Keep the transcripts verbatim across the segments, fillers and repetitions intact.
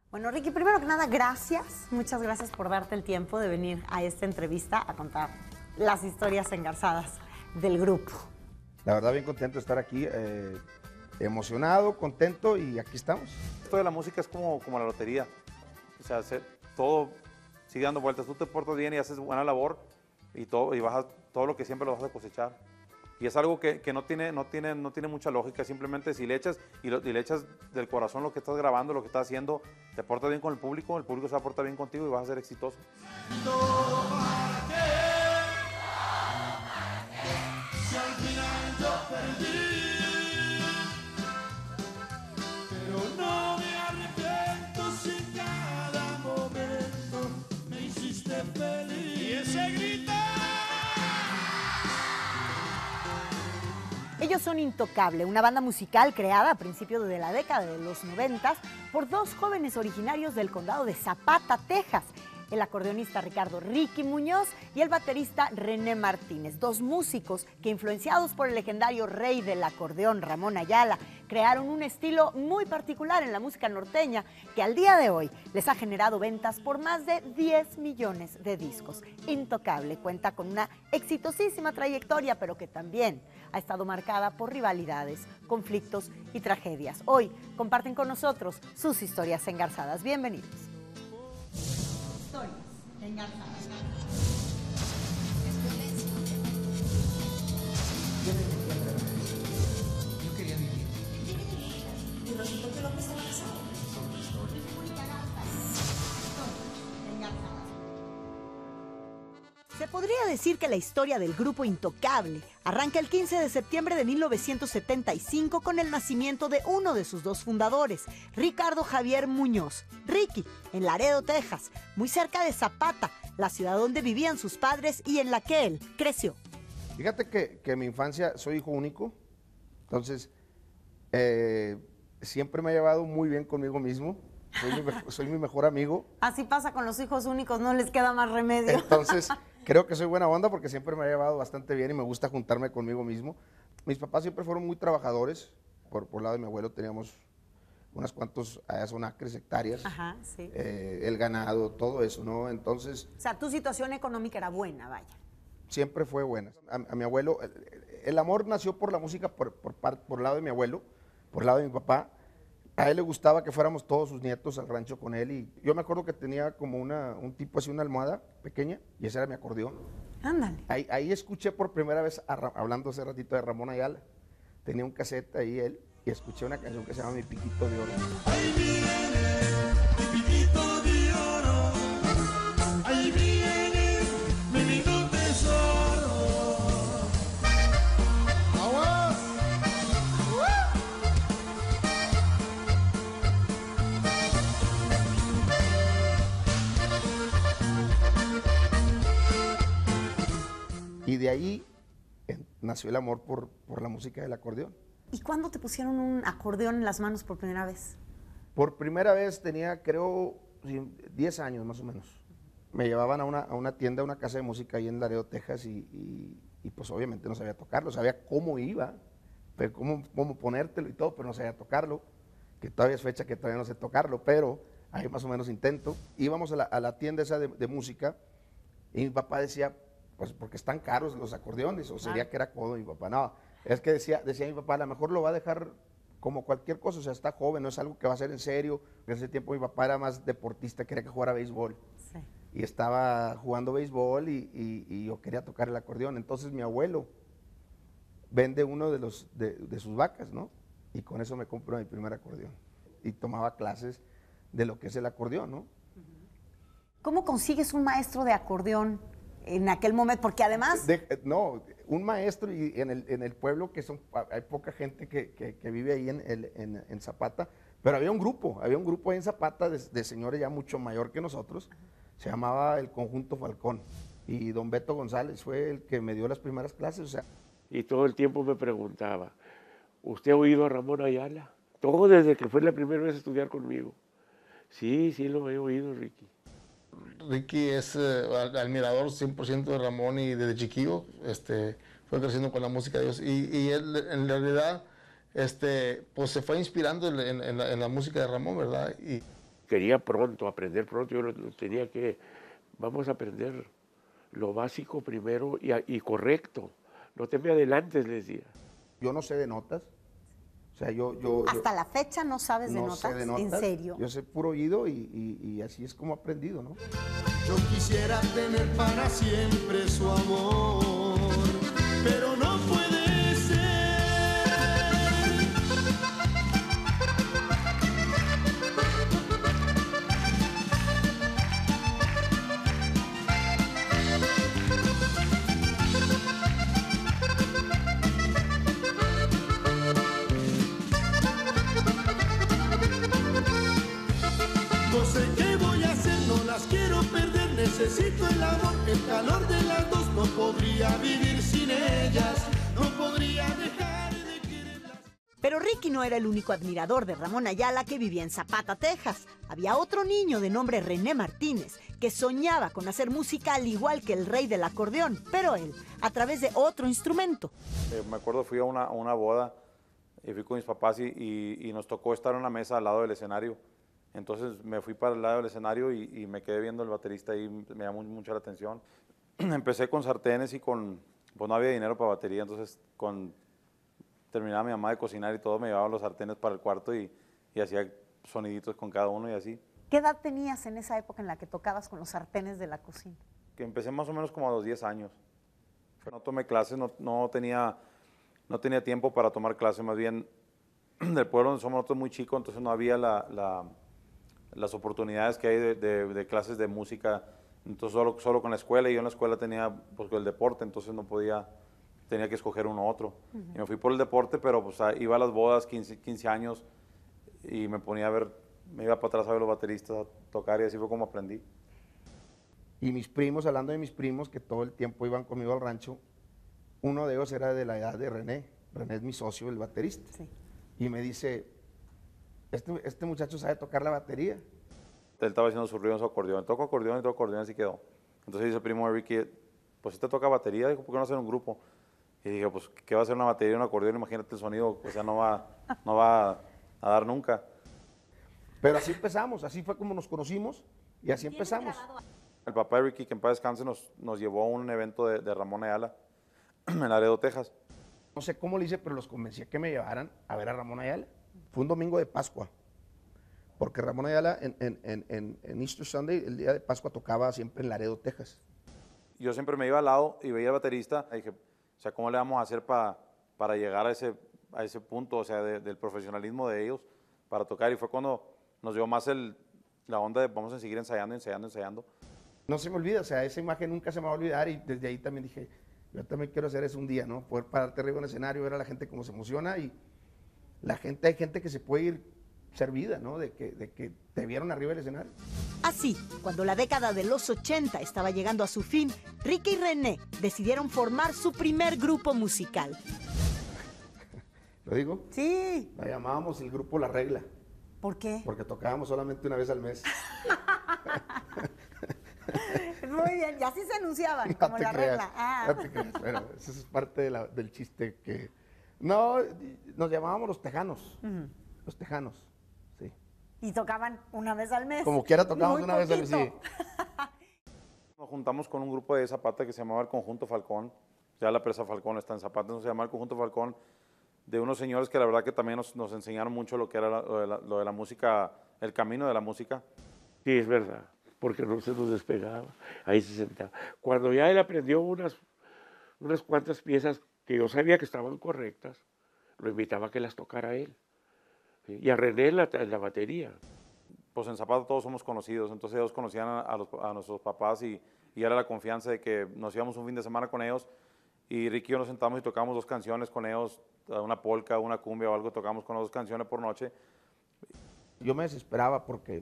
Bueno, Ricky, primero que nada, gracias. Muchas gracias por darte el tiempo de venir a esta entrevista a contar las historias engarzadas del grupo. La verdad, bien contento de estar aquí, eh, emocionado, contento y aquí estamos. Esto de la música es como, como la lotería. O sea, se, todo sigue dando vueltas. Tú te portas bien y haces buena labor y, todo, y vas a, todo lo que siempre lo vas a cosechar. Y es algo que, que no, tiene, no, tiene, no tiene mucha lógica, simplemente si le echas y, lo, y le echas del corazón lo que estás grabando, lo que estás haciendo, te portas bien con el público, el público se va a portar bien contigo y vas a ser exitoso. Pero no me arrepiento si en cada momento me hiciste feliz. Y ese grito. Ellos son Intocable, una banda musical creada a principios de la década de los noventas por dos jóvenes originarios del condado de Zapata, Texas, el acordeonista Ricardo Ricky Muñoz y el baterista René Martínez, dos músicos que, influenciados por el legendario rey del acordeón Ramón Ayala, crearon un estilo muy particular en la música norteña que al día de hoy les ha generado ventas por más de diez millones de discos. Intocable cuenta con una exitosísima trayectoria, pero que también ha estado marcada por rivalidades, conflictos y tragedias. Hoy comparten con nosotros sus historias engarzadas. Bienvenidos. Historias engarzadas. Yo quería vivir. Y resultó que López estaba casado. Se podría decir que la historia del grupo Intocable arranca el quince de septiembre de mil novecientos setenta y cinco con el nacimiento de uno de sus dos fundadores, Ricardo Javier Muñoz, Ricky, en Laredo, Texas, muy cerca de Zapata, la ciudad donde vivían sus padres y en la que él creció. Fíjate que, que en mi infancia soy hijo único, entonces eh, siempre me he llevado muy bien conmigo mismo, soy mi, mejor, soy mi mejor amigo. Así pasa con los hijos únicos, no les queda más remedio. Entonces creo que soy buena onda porque siempre me he llevado bastante bien y me gusta juntarme conmigo mismo. Mis papás siempre fueron muy trabajadores, por, por lado de mi abuelo teníamos unas cuantos, allá son acres, hectáreas, Ajá, sí. eh, el ganado, todo eso, ¿no? Entonces O sea, tu situación económica era buena, vaya. siempre fue buena. A, a mi abuelo, el, el amor nació por la música por, por, par, por lado de mi abuelo, por lado de mi papá. A él le gustaba que fuéramos todos sus nietos al rancho con él y yo me acuerdo que tenía como una, un tipo así, una almohada pequeña y ese era mi acordeón. Ándale. Ahí, ahí escuché por primera vez, a, hablando hace ratito de Ramón Ayala, tenía un cassette ahí él y escuché una canción que se llama Mi Piquito de Oro. Ahí viene mi piquito de oro. Ahí viene mi lindo tesoro. ¡Aguas! Y de ahí eh, nació el amor por, por la música del acordeón. ¿Y cuándo te pusieron un acordeón en las manos por primera vez? Por primera vez tenía, creo, diez años más o menos. Me llevaban a una, a una tienda, a una casa de música ahí en Laredo, Texas, y, y, y pues obviamente no sabía tocarlo, sabía cómo iba, pero cómo, cómo ponértelo y todo, pero no sabía tocarlo, que todavía es fecha que todavía no sé tocarlo, pero ahí más o menos intento. Íbamos a la, a la tienda esa de, de música y mi papá decía, pues porque están caros los acordeones, o sería Ah. que era codo mi papá. No, es que decía, decía mi papá, a lo mejor lo va a dejar como cualquier cosa, o sea, está joven, no es algo que va a hacer en serio. En ese tiempo mi papá era más deportista, quería que jugara béisbol. Sí. Y estaba jugando béisbol y, y, y yo quería tocar el acordeón. Entonces mi abuelo vende uno de, los, de, de sus vacas, ¿no? Y con eso me compro mi primer acordeón. Y tomaba clases de lo que es el acordeón, ¿no? ¿Cómo consigues un maestro de acordeón en aquel momento? Porque además... De, no, un maestro y en el, en el pueblo, que son, hay poca gente que, que, que vive ahí en, el, en, en Zapata, pero había un grupo, había un grupo ahí en Zapata de, de señores ya mucho mayor que nosotros, se llamaba el Conjunto Falcón, y don Beto González fue el que me dio las primeras clases, o sea. Y todo el tiempo me preguntaba, ¿usted ha oído a Ramón Ayala? Todo desde que fue la primera vez a estudiar conmigo. Sí, sí lo he oído, Ricky. Ricky es eh, admirador cien por ciento de Ramón y desde chiquillo este, fue creciendo con la música de Dios. Y, y él en realidad este, pues se fue inspirando en, en, en, la, en la música de Ramón, ¿verdad? Y quería pronto, aprender pronto, yo lo, lo tenía que, vamos a aprender lo básico primero y, y correcto, no te me adelantes, les decía. Yo no sé de notas, o sea, yo... yo Hasta yo, la fecha no sabes de, no notas? sé de notas, ¿En serio? Yo sé puro oído y, y, y así es como he aprendido, ¿no? Yo quisiera tener para siempre su amor, pero no puede ser. No sé qué voy a hacer, no las quiero perder, necesito el amor, el calor de las dos, no podría vivir sin ellas, no podría dejar de quererlas. Pero Ricky no era el único admirador de Ramón Ayala que vivía en Zapata, Texas. Había otro niño de nombre René Martínez que soñaba con hacer música al igual que el rey del acordeón, pero él, a través de otro instrumento. Eh, me acuerdo, fui a una, a una boda y fui con mis papás y, y, y nos tocó estar en una mesa al lado del escenario. Entonces me fui para el lado del escenario y, y me quedé viendo el baterista y me llamó mucho la atención. Empecé con sartenes y con, pues no había dinero para batería, entonces con, terminaba mi mamá de cocinar y todo, me llevaba los sartenes para el cuarto y, y hacía soniditos con cada uno y así. ¿Qué edad tenías en esa época en la que tocabas con los sartenes de la cocina? Que empecé más o menos como a los diez años. No tomé clases, no, no, tenía, no tenía tiempo para tomar clases, más bien del pueblo donde somos nosotros muy chicos, entonces no había la, la, las oportunidades que hay de, de, de clases de música, entonces solo, solo con la escuela, y yo en la escuela tenía pues, el deporte, entonces no podía, tenía que escoger uno u otro. Uh-huh. Y me fui por el deporte, pero pues iba a las bodas, quince, quince años, y me ponía a ver, me iba para atrás a ver los bateristas, a tocar, y así fue como aprendí. Y mis primos, hablando de mis primos, que todo el tiempo iban conmigo al rancho, uno de ellos era de la edad de René. René es mi socio, el baterista. Sí. Y me dice, este, este muchacho sabe tocar la batería. Él estaba haciendo su ruido en su acordeón. Toco acordeón y toco acordeón, así quedó. Entonces dice el primo de Ricky, pues si te toca batería, dijo, ¿por qué no hacer un grupo? Y dije, pues, ¿qué va a hacer una batería y un acordeón? Imagínate el sonido, o sea, no va, no va a dar nunca. Pero así empezamos, así fue como nos conocimos y así empezamos. El papá de Ricky, que en paz descanse, nos, nos llevó a un evento de, de Ramón Ayala en Laredo, Texas. No sé cómo le hice, pero los convencí a que me llevaran a ver a Ramón Ayala. Fue un domingo de Pascua, porque Ramón Ayala en, en, en, en Easter Sunday, el día de Pascua, tocaba siempre en Laredo, Texas. Yo siempre me iba al lado y veía al baterista, y dije, o sea, ¿cómo le vamos a hacer para, para llegar a ese, a ese punto, o sea, de, del profesionalismo de ellos para tocar? Y fue cuando nos dio más el, la onda de vamos a seguir ensayando, ensayando, ensayando. No se me olvida, o sea, esa imagen nunca se me va a olvidar, y desde ahí también dije, yo también quiero hacer eso un día, ¿no? Poder pararte arriba en el escenario, ver a la gente cómo se emociona, y la gente, hay gente que se puede ir servida, ¿no? De que, de que te vieron arriba del escenario. Así, cuando la década de los ochenta estaba llegando a su fin, Ricky y René decidieron formar su primer grupo musical. ¿Lo digo? Sí. La llamábamos el grupo La Regla. ¿Por qué? Porque tocábamos solamente una vez al mes. Muy bien, y así se anunciaban, No como te La creas, Regla. Ah. No te creas, bueno, eso es parte de la, del chiste que... No, nos llamábamos Los Tejanos, uh-huh. Los Tejanos, sí. Y tocaban una vez al mes. Como quiera tocábamos una poquito. vez al mes, sí. Nos juntamos con un grupo de Zapata que se llamaba el Conjunto Falcón, ya la presa Falcón está en Zapata, entonces se llamaba el Conjunto Falcón, de unos señores que la verdad que también nos, nos enseñaron mucho lo que era la, lo, de la, lo de la música, el camino de la música. Sí, es verdad, porque no se nos despegaba, ahí se sentaba. Cuando ya él aprendió unas, unas cuantas piezas que yo sabía que estaban correctas, lo invitaba a que las tocara él. ¿Sí? Y a René en la, en la batería. Pues en Zapata todos somos conocidos, entonces ellos conocían a, a, los, a nuestros papás y, y era la confianza de que nos íbamos un fin de semana con ellos y Ricky y yo nos sentamos y tocamos dos canciones con ellos, una polka, una cumbia o algo, tocamos con las dos canciones por noche. Yo me desesperaba porque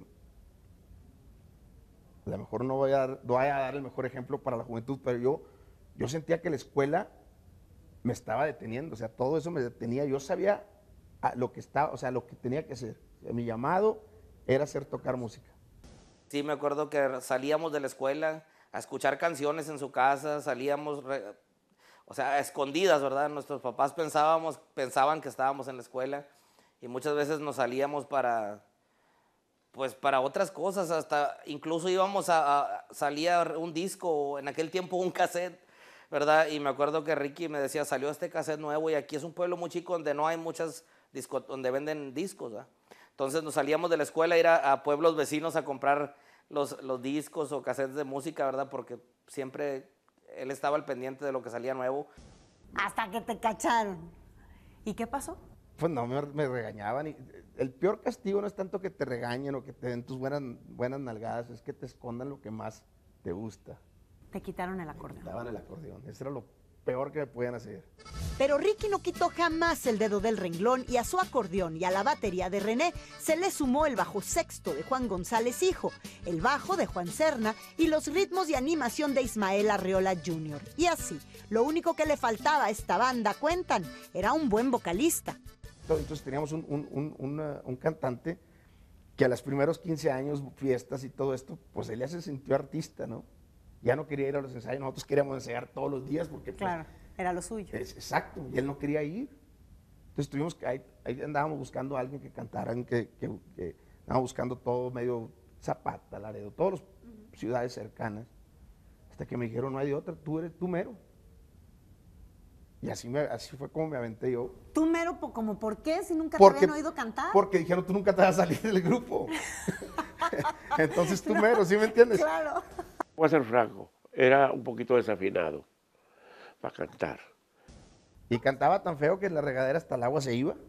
a lo mejor no voy a dar, no voy a dar el mejor ejemplo para la juventud, pero yo, yo sentía que la escuela me estaba deteniendo, o sea, todo eso me detenía. Yo sabía lo que estaba, o sea, lo que tenía que hacer. O sea, mi llamado era hacer tocar música. Sí, me acuerdo que salíamos de la escuela a escuchar canciones en su casa, salíamos, re, o sea, a escondidas, ¿verdad? Nuestros papás pensábamos, pensaban que estábamos en la escuela y muchas veces nos salíamos para, pues para otras cosas, hasta incluso íbamos a, a salía un disco, en aquel tiempo un cassette, ¿verdad? Y me acuerdo que Ricky me decía, salió este cassette nuevo y aquí es un pueblo muy chico donde no hay muchas discos, donde venden discos, ¿verdad? Entonces nos salíamos de la escuela a ir a, a pueblos vecinos a comprar los, los discos o cassettes de música, ¿verdad? Porque siempre él estaba al pendiente de lo que salía nuevo. Hasta que te cacharon. ¿Y qué pasó? Pues no, me, me regañaban. Y el peor castigo no es tanto que te regañen o que te den tus buenas, buenas nalgadas, es que te escondan lo que más te gusta. Te quitaron el Me acordeón. quitaban el acordeón. Eso era lo peor que me podían hacer. Pero Ricky no quitó jamás el dedo del renglón y a su acordeón y a la batería de René se le sumó el bajo sexto de Juan González hijo, el bajo de Juan Serna y los ritmos y animación de Ismael Arreola junior Y así, lo único que le faltaba a esta banda, cuentan, era un buen vocalista. Entonces teníamos un, un, un, una, un cantante que a los primeros quince años, fiestas y todo esto, pues él ya se sintió artista, ¿no? Ya no quería ir a los ensayos, nosotros queríamos ensayar todos los días porque... Pues, Claro, era lo suyo. es, exacto, y él no quería ir. Entonces tuvimos que, ahí, ahí andábamos buscando a alguien que cantara, alguien que, que, que andábamos buscando todo medio Zapata, Laredo, todas las uh-huh. ciudades cercanas, hasta que me dijeron, no hay de otra, tú eres tú mero. Y así, me, así fue como me aventé yo. ¿Tú mero como por qué si nunca Porque, te habían oído cantar? Porque dijeron, tú nunca te vas a salir del grupo. Entonces tú mero, ¿sí me entiendes? Claro. Voy a ser franco, era un poquito desafinado para cantar. Y cantaba tan feo que en la regadera hasta el agua se iba.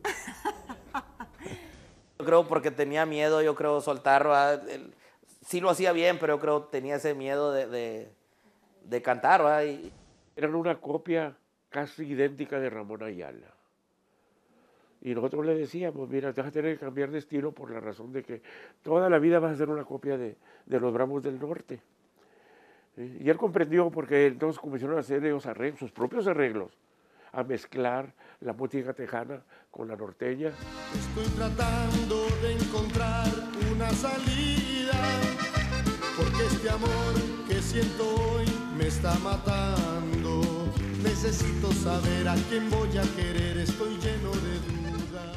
Yo creo porque tenía miedo, yo creo, soltar. ¿verdad? El, sí lo hacía bien, pero yo creo tenía ese miedo de, de, de cantar. ¿verdad? Y, Eran una copia casi idéntica de Ramón Ayala. Y nosotros le decíamos, mira, te vas a tener que cambiar de estilo por la razón de que toda la vida vas a ser una copia de, de los Bravos del Norte. ¿Sí? Y él comprendió porque entonces comenzaron a hacer ellos arreglos, sus propios arreglos, a mezclar la música tejana con la norteña. Estoy tratando de encontrar una salida, porque este amor que siento hoy me está matando. Necesito saber a quién voy a querer, estoy lleno de dudas.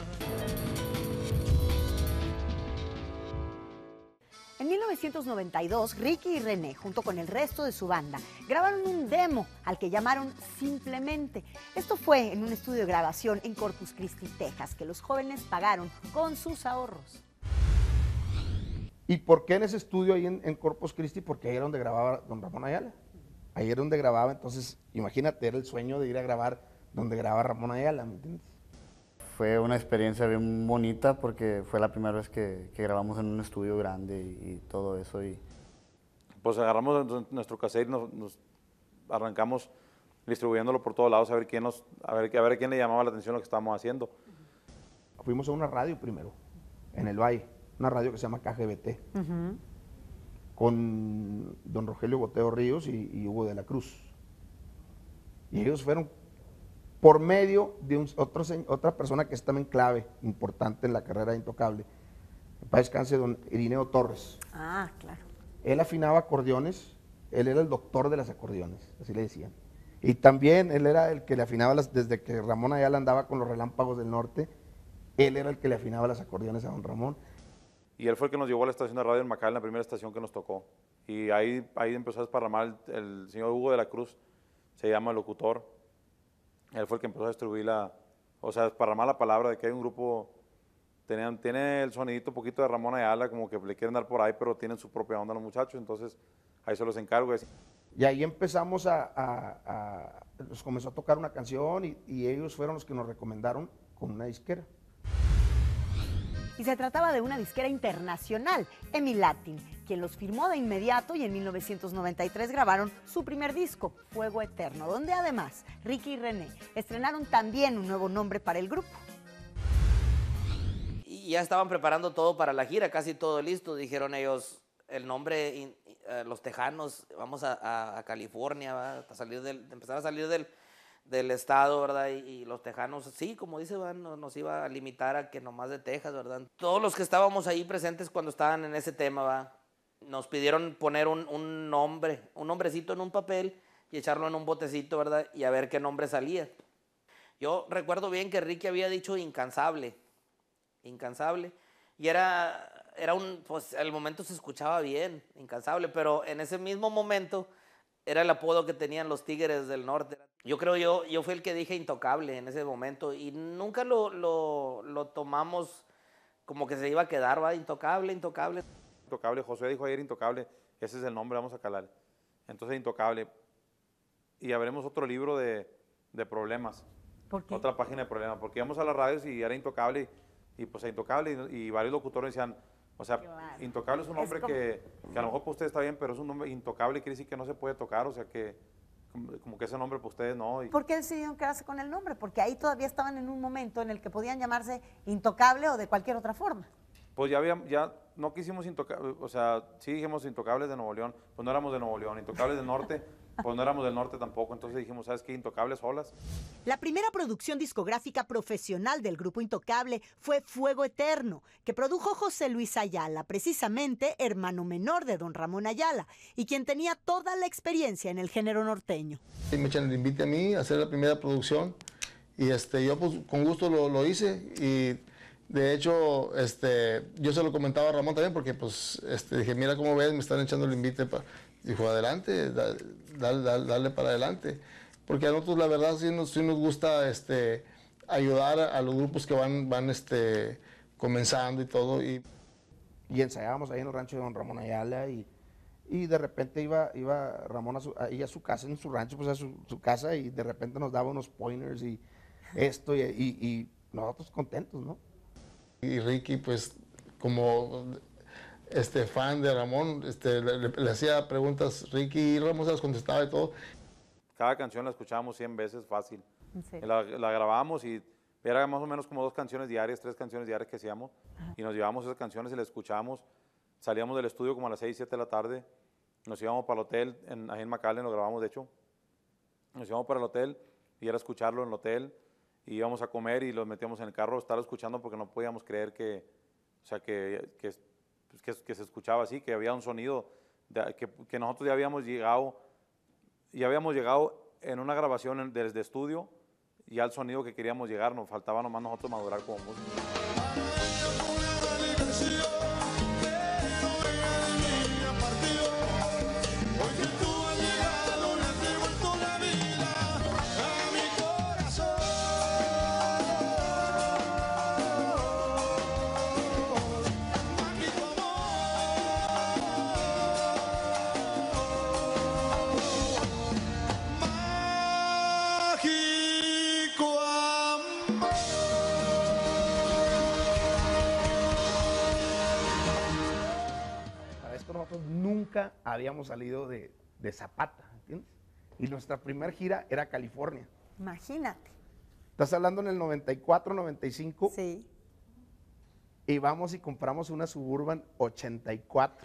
En mil novecientos noventa y dos, Ricky y René, junto con el resto de su banda, grabaron un demo al que llamaron Simplemente. Esto fue en un estudio de grabación en Corpus Christi, Texas, que los jóvenes pagaron con sus ahorros. ¿Y por qué en ese estudio ahí en, en Corpus Christi? Porque ahí era donde grababa don Ramón Ayala. Ahí era donde grababa, entonces, imagínate, era el sueño de ir a grabar donde grababa Ramón Ayala, ¿me entiendes? Fue una experiencia bien bonita porque fue la primera vez que, que grabamos en un estudio grande y, y todo eso. Y... Pues agarramos nuestro cassette y nos, nos arrancamos distribuyéndolo por todos lados a ver quién nos, a ver, a ver a quién le llamaba la atención lo que estábamos haciendo. Fuimos a una radio primero, en el Valle, una radio que se llama K G B T, uh-huh. con don Rogelio Boteo Ríos y, y Hugo de la Cruz. Y ellos fueron por medio de un, otro, otra persona que es también clave, importante en la carrera de Intocable, en paz descanse, don Irineo Torres. Ah, claro. Él afinaba acordeones, él era el doctor de las acordeones, así le decían. Y también él era el que le afinaba, las, desde que Ramón Ayala andaba con los Relámpagos del Norte, él era el que le afinaba las acordeones a don Ramón. Y él fue el que nos llevó a la estación de radio en Macal, la primera estación que nos tocó. Y ahí, ahí empezó a desparramar el, el señor Hugo de la Cruz, se llama locutor. Él fue el que empezó a distribuir la, o sea, desparramar la palabra de que hay un grupo, tenían, tiene el sonidito un poquito de Ramón Ayala, como que le quieren dar por ahí, pero tienen su propia onda los muchachos, entonces ahí se los encargo. Y ahí empezamos a, a, a nos comenzó a tocar una canción y, y ellos fueron los que nos recomendaron con una disquera. Y se trataba de una disquera internacional, Emi Latin, quien los firmó de inmediato y en mil novecientos noventa y tres grabaron su primer disco, Fuego Eterno, donde además Ricky y René estrenaron también un nuevo nombre para el grupo. Y ya estaban preparando todo para la gira, casi todo listo. Dijeron ellos, el nombre, uh, Los Tejanos, vamos a, a, a California, ¿va? A salir del, empezar a salir del... del estado, ¿verdad? Y, y los tejanos, sí, como dice, ¿verdad? Nos, nos iba a limitar a que nomás de Texas, ¿verdad? Todos los que estábamos ahí presentes cuando estaban en ese tema, ¿verdad? Nos pidieron poner un, un nombre, un nombrecito en un papel y echarlo en un botecito, ¿verdad? Y a ver qué nombre salía. Yo recuerdo bien que Ricky había dicho Incansable, Incansable, y era era un, pues el momento se escuchaba bien, Incansable, pero en ese mismo momento era el apodo que tenían los Tigres del Norte. Yo creo yo, yo fui el que dije Intocable en ese momento y nunca lo, lo, lo tomamos como que se iba a quedar, va, Intocable, Intocable. Intocable, Josué dijo ayer Intocable, ese es el nombre, vamos a calar. Entonces Intocable. Y habremos otro libro de, de problemas. ¿Por qué? Otra página de problemas, porque íbamos a las radios y era Intocable y, y pues Intocable y, y varios locutores decían, o sea, Claro. Intocable es un nombre Es como- que, que a lo mejor para ustedes está bien, pero es un nombre Intocable, quiere decir que no se puede tocar, o sea que como, como que ese nombre para ustedes no. Y, ¿Por qué decidieron quedarse con el nombre? Porque ahí todavía estaban en un momento en el que podían llamarse Intocable o de cualquier otra forma. pues ya había, ya no quisimos Intocable, o sea, sí dijimos Intocables de Nuevo León, pues no éramos de Nuevo León, Intocables del Norte, pues no éramos del norte tampoco, entonces dijimos, ¿sabes qué? Intocables solas. La primera producción discográfica profesional del grupo Intocable fue Fuego Eterno, que produjo José Luis Ayala, precisamente hermano menor de don Ramón Ayala, y quien tenía toda la experiencia en el género norteño. Y me echan el invite a mí a hacer la primera producción y este, yo pues con gusto lo, lo hice y de hecho este, yo se lo comentaba a Ramón también porque pues este, dije, mira cómo ves, me están echando el invite. Pa... Dijo, adelante, da, dale, dale, dale para adelante. Porque a nosotros la verdad sí nos, sí nos gusta este, ayudar a los grupos que van, van este, comenzando y todo. Y, y ensayábamos ahí en el rancho de don Ramón Ayala y, y de repente iba, iba Ramón a su, ahí a su casa, en su rancho, pues a su, su casa y de repente nos daba unos pointers y esto y, y, y nosotros contentos, ¿no? y Ricky pues como este, fan de Ramón, este, le, le- le hacía preguntas Ricky y Ramón se las contestaba y todo. Cada canción la escuchábamos cien veces fácil. ¿En serio? La, la grabábamos y era más o menos como dos canciones diarias, tres canciones diarias que hacíamos. Y nos llevábamos esas canciones y las escuchábamos. Salíamos del estudio como a las seis, siete de la tarde. Nos íbamos para el hotel, en, ahí en McAllen lo grabamos de hecho. Nos íbamos para el hotel y era escucharlo en el hotel. Y íbamos a comer y los metíamos en el carro, estar escuchando porque no podíamos creer que, o sea, que, que, pues, que, que se escuchaba así, que había un sonido, de- que, que nosotros ya habíamos llegado, ya habíamos llegado en una grabación en- desde estudio, ya al sonido que queríamos llegar, nos faltaba nomás nosotros madurar como músicos. Mágico amor. Para esto nosotros nunca habíamos salido de, de Zapata, ¿entiendes? Y nuestra primera gira era California. Imagínate. Estás hablando en el noventa y cuatro, noventa y cinco, Sí. y vamos y compramos una Suburban ochenta y cuatro.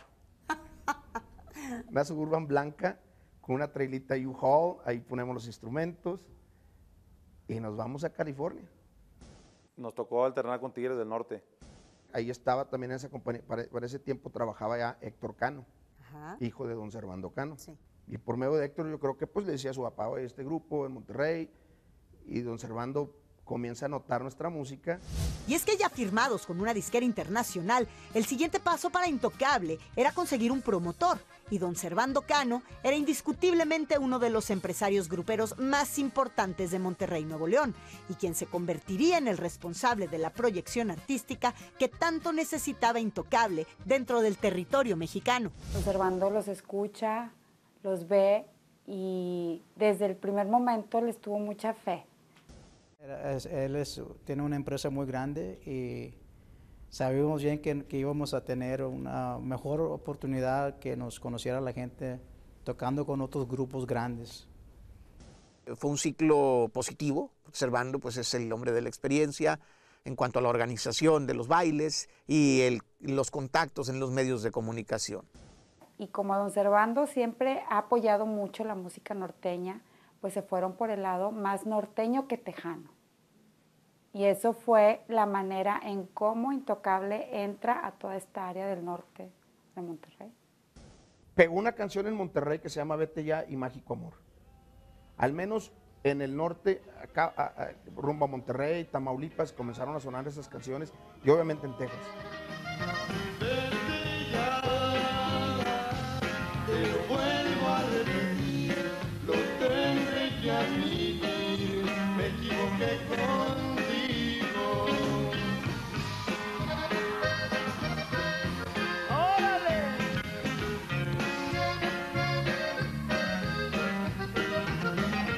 Una Suburban blanca con una trailita U-Haul, ahí ponemos los instrumentos y nos vamos a California. Nos tocó alternar con Tigres del Norte. Ahí estaba también en esa compañía, para, para ese tiempo trabajaba ya Héctor Cano, Ajá. hijo de don Servando Cano. Sí. Y por medio de Héctor yo creo que pues le decía a su papá, oye, este grupo en Monterrey, y don Servando comienza a notar nuestra música. Y es que ya firmados con una disquera internacional, el siguiente paso para Intocable era conseguir un promotor. Y don Servando Cano era indiscutiblemente uno de los empresarios gruperos más importantes de Monterrey, Nuevo León, y quien se convertiría en el responsable de la proyección artística que tanto necesitaba Intocable dentro del territorio mexicano. Observando los escucha, los ve y desde el primer momento les tuvo mucha fe. Era- es- Él es- tiene una empresa muy grande y sabíamos bien que, que íbamos a tener una mejor oportunidad que nos conociera la gente tocando con otros grupos grandes. Fue un ciclo positivo, porque Servando pues, es el hombre de la experiencia en cuanto a la organización de los bailes y el- los contactos en los medios de comunicación. Y como don Servando siempre ha apoyado mucho la música norteña, pues se fueron por el lado más norteño que tejano. Y eso fue la manera en cómo Intocable entra a toda esta área del norte de Monterrey. Pegó una canción en Monterrey que se llama Vete Ya y Mágico Amor. Al menos en el norte, acá, a- a- rumbo a Monterrey, Tamaulipas, comenzaron a sonar esas canciones y obviamente en Texas. Vete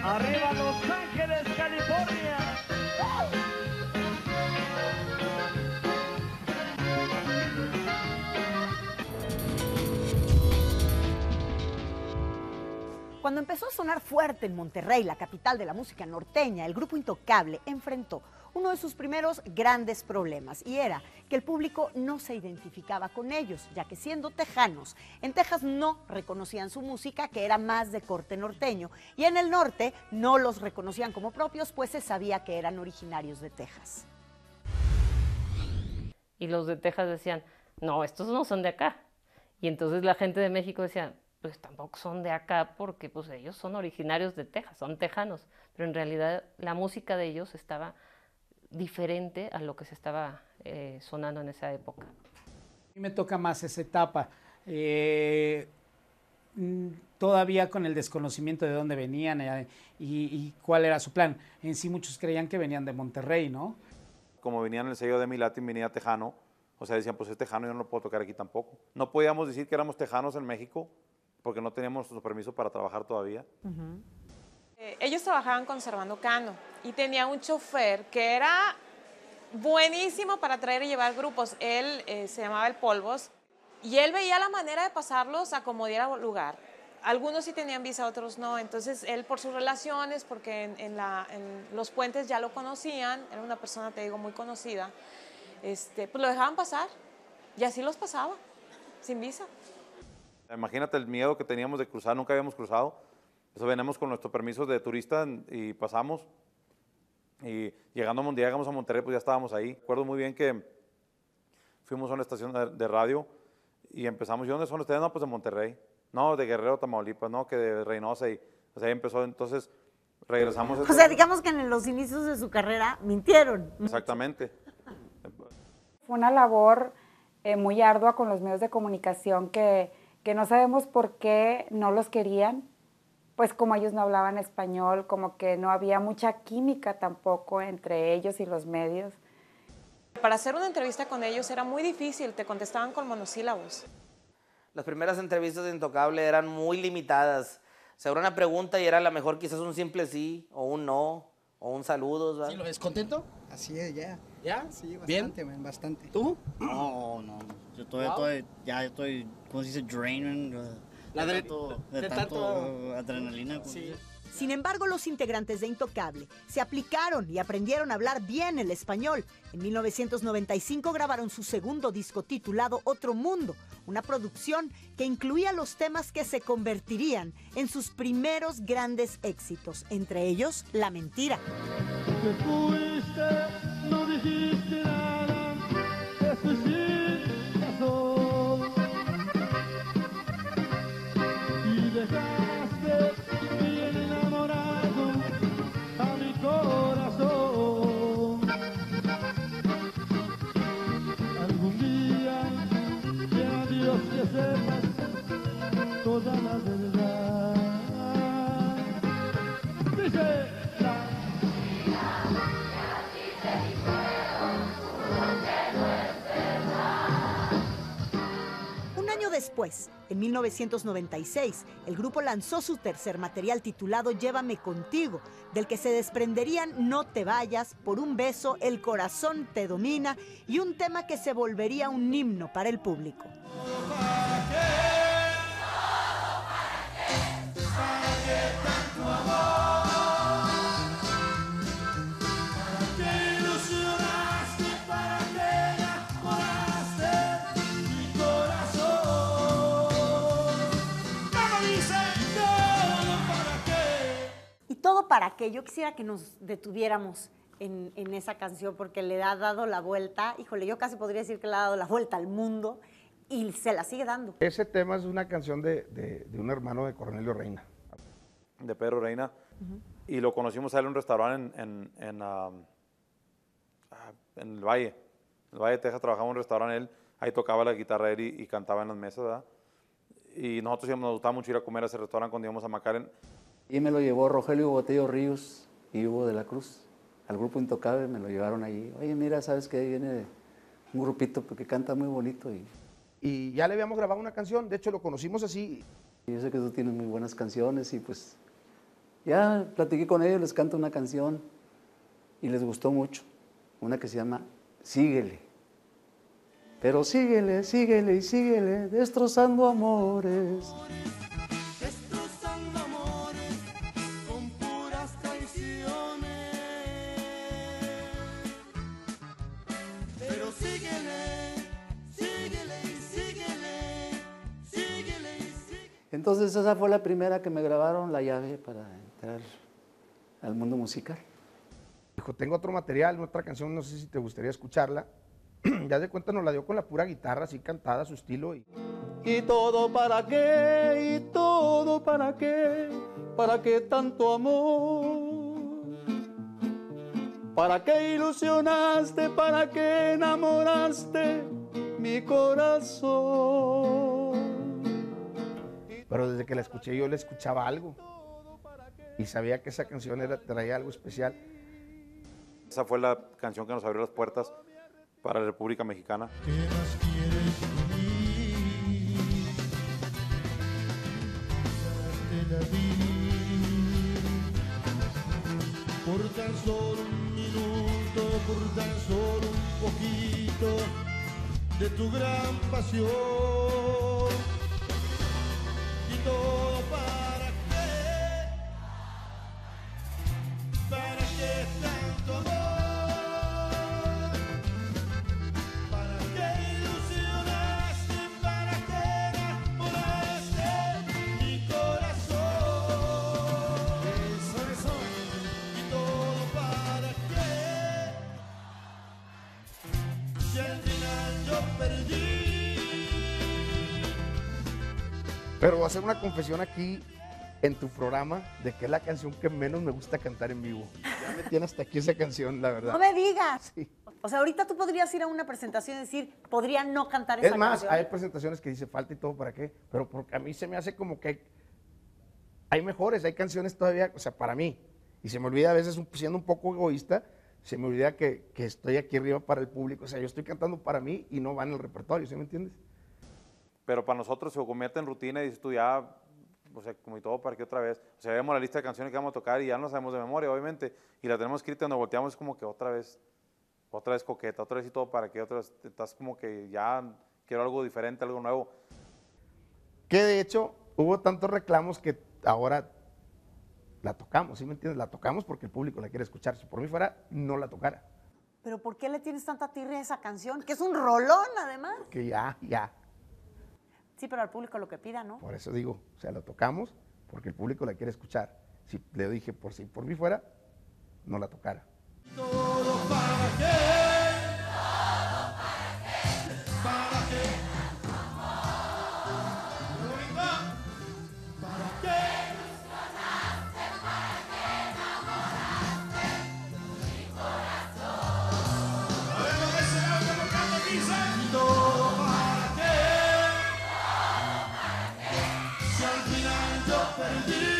Arriba Los Ángeles, California. Cuando empezó a sonar fuerte en Monterrey, la capital de la música norteña, el grupo Intocable enfrentó uno de sus primeros grandes problemas, y era que el público no se identificaba con ellos, ya que siendo tejanos, en Texas no reconocían su música, que era más de corte norteño, y en el norte no los reconocían como propios, pues se sabía que eran originarios de Texas. Y los de Texas decían, no, estos no son de acá. Y entonces la gente de México decía, pues tampoco son de acá porque pues ellos son originarios de Texas, son tejanos, pero en realidad la música de ellos estaba diferente a lo que se estaba eh, sonando en esa época. A mí me toca más esa etapa, eh, todavía con el desconocimiento de dónde venían eh, y, y cuál era su plan. En sí muchos creían que venían de Monterrey, ¿no? Como venían en el sello de Mi Latin, venía tejano, o sea, decían, pues es tejano, yo no lo puedo tocar aquí tampoco. No podíamos decir que éramos tejanos en México, porque no teníamos su permiso para trabajar todavía. Uh-huh. eh, ellos trabajaban con Servando Cano y tenía un chofer que era buenísimo para traer y llevar grupos. Él eh, se llamaba El Polvos y él veía la manera de pasarlos a como diera lugar. Algunos sí tenían visa, otros no. Entonces él, por sus relaciones, porque en, en, la, en los puentes ya lo conocían, era una persona, te digo, muy conocida, este, pues lo dejaban pasar y así los pasaba, sin visa. Imagínate el miedo que teníamos de cruzar, nunca habíamos cruzado. Eso venimos con nuestro permiso de turista y pasamos. Y llegando a Monterrey, llegamos a Monterrey, pues ya estábamos ahí. Recuerdo muy bien que fuimos a una estación de, de radio y empezamos. ¿Y dónde son ustedes? No, pues de Monterrey. No, de Guerrero, Tamaulipas, no, que de Reynosa. Y o sea, ahí empezó, entonces regresamos. O sea, digamos que en los inicios de su carrera mintieron. Exactamente. Fue una labor eh, muy ardua con los medios de comunicación que... que no sabemos por qué no los querían, pues como ellos no hablaban español, como que no había mucha química tampoco entre ellos y los medios. Para hacer una entrevista con ellos era muy difícil, te contestaban con monosílabos. Las primeras entrevistas de Intocable eran muy limitadas. O sea, era una pregunta y era a lo mejor quizás un simple sí, o un no, o un saludos, ¿verdad? ¿Sí lo ves contento? Así es, ya. ¿Ya? Sí, bastante, man, bastante. ¿Tú? No, no. Yo todavía Wow. estoy, ya estoy, ¿cómo se dice? Draining. La de adre- tanto, de de tanto tanto- adrenalina. ¿cómo se Sí. dice? Sin embargo, los integrantes de Intocable se aplicaron y aprendieron a hablar bien el español. En mil novecientos noventa y cinco grabaron su segundo disco titulado Otro Mundo, una producción que incluía los temas que se convertirían en sus primeros grandes éxitos, entre ellos La Mentira. Te fuiste, no dijiste nada, eso sí pasó. Y dejaste bien enamorado a mi corazón. Algún día quiera Dios que sepas toda la verdad. Dice la Un año después, en mil novecientos noventa y seis, el grupo lanzó su tercer material titulado Llévame Contigo, del que se desprenderían No Te Vayas, Por un Beso, El Corazón Te Domina y un tema que se volvería un himno para el público. Te ilusionaste para que enamoraste mi corazón. Como dicen, todo para qué. Y todo para que yo quisiera que nos detuviéramos en, en esa canción, porque le ha dado la vuelta, híjole, yo casi podría decir que le ha dado la vuelta al mundo y se la sigue dando. Ese tema es una canción de, de, de un hermano de Cornelio Reina. De Pedro Reina. Uh-huh. Y lo conocimos a él en un restaurante en, en, en, um, en el Valle. En el Valle de Texas trabajaba en un restaurante él. Ahí tocaba la guitarra él y, y cantaba en las mesas, ¿verdad? Y nosotros íbamos, nos gustaba mucho ir a comer a ese restaurante cuando íbamos a McAllen. Y me lo llevó Rogelio Botello Ríos y Hugo de la Cruz. Al grupo Intocable me lo llevaron allí. Oye, mira, ¿sabes qué? Ahí viene un grupito que canta muy bonito. Y, y ya le habíamos grabado una canción, de hecho lo conocimos así. Y yo sé que tú tienes muy buenas canciones y pues Ya platiqué con ellos, les canto una canción y les gustó mucho. Una que se llama Síguele. Pero síguele, síguele y síguele, destrozando amores. Destrozando amores con puras canciones. Pero síguele, síguele y síguele, síguele y síguele. Entonces esa fue la primera que me grabaron, la llave para entrar al mundo musical. Dijo, tengo otro material, otra canción, no sé si te gustaría escucharla. Ya de cuenta nos la dio con la pura guitarra, así cantada, su estilo. Y... ¿Y todo para qué? ¿Y todo para qué? ¿Para qué tanto amor? ¿Para qué ilusionaste? ¿Para qué enamoraste mi corazón? Pero desde que la escuché yo le escuchaba algo. Y sabía que esa canción era, traía algo especial. Esa fue la canción que nos abrió las puertas para la República Mexicana. ¿Qué más quieres de mí? Te la di por tan solo un minuto, por tan solo un poquito de tu gran pasión. Y todo para qué, para qué tanto amor. Pero voy a hacer una confesión aquí en tu programa de que es la canción que menos me gusta cantar en vivo. Ya me tiene hasta aquí esa canción, la verdad. No me digas. Sí. O sea, ahorita tú podrías ir a una presentación y decir, podría no cantar esa Es más, canción. hay presentaciones que dice falta y todo para qué, pero porque a mí se me hace como que hay, hay mejores, hay canciones todavía, o sea, para mí. Y se me olvida a veces, siendo un poco egoísta, se me olvida que, que estoy aquí arriba para el público. O sea, yo estoy cantando para mí y no va en el repertorio, ¿sí me entiendes? Pero para nosotros se convierte en rutina y dices tú ya, o sea, como y todo, ¿para qué otra vez? O sea, vemos la lista de canciones que vamos a tocar y ya no la sabemos de memoria, obviamente, y la tenemos escrita y nos volteamos, es como que otra vez, otra vez coqueta, otra vez y todo, ¿para qué otra vez? Estás como que ya quiero algo diferente, algo nuevo. Que de hecho hubo tantos reclamos que ahora la tocamos, ¿sí me entiendes? La tocamos porque el público la quiere escuchar. Si por mí fuera, no la tocara. ¿Pero por qué le tienes tanta tirria a esa canción? Que es un rolón, además. Que ya, ya. Sí, pero al público lo que pida, ¿no? Por eso digo, o sea, la tocamos porque el público la quiere escuchar. Si le dije, por si por mí fuera, no la tocara. Todo para qué, para qué, para qué, todo para qué, si al final yo perdí,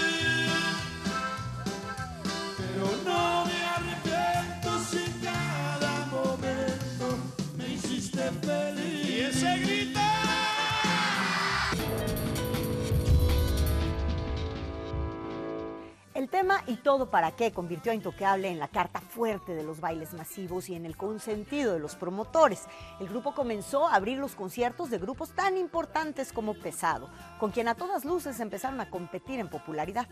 pero no me arrepiento si cada momento me hiciste feliz. Y ese grito. El tema Y todo para qué convirtió a Intocable en la carta fuerte de los bailes masivos y en el consentido de los promotores. El grupo comenzó a abrir los conciertos de grupos tan importantes como Pesado, con quien a todas luces empezaron a competir en popularidad.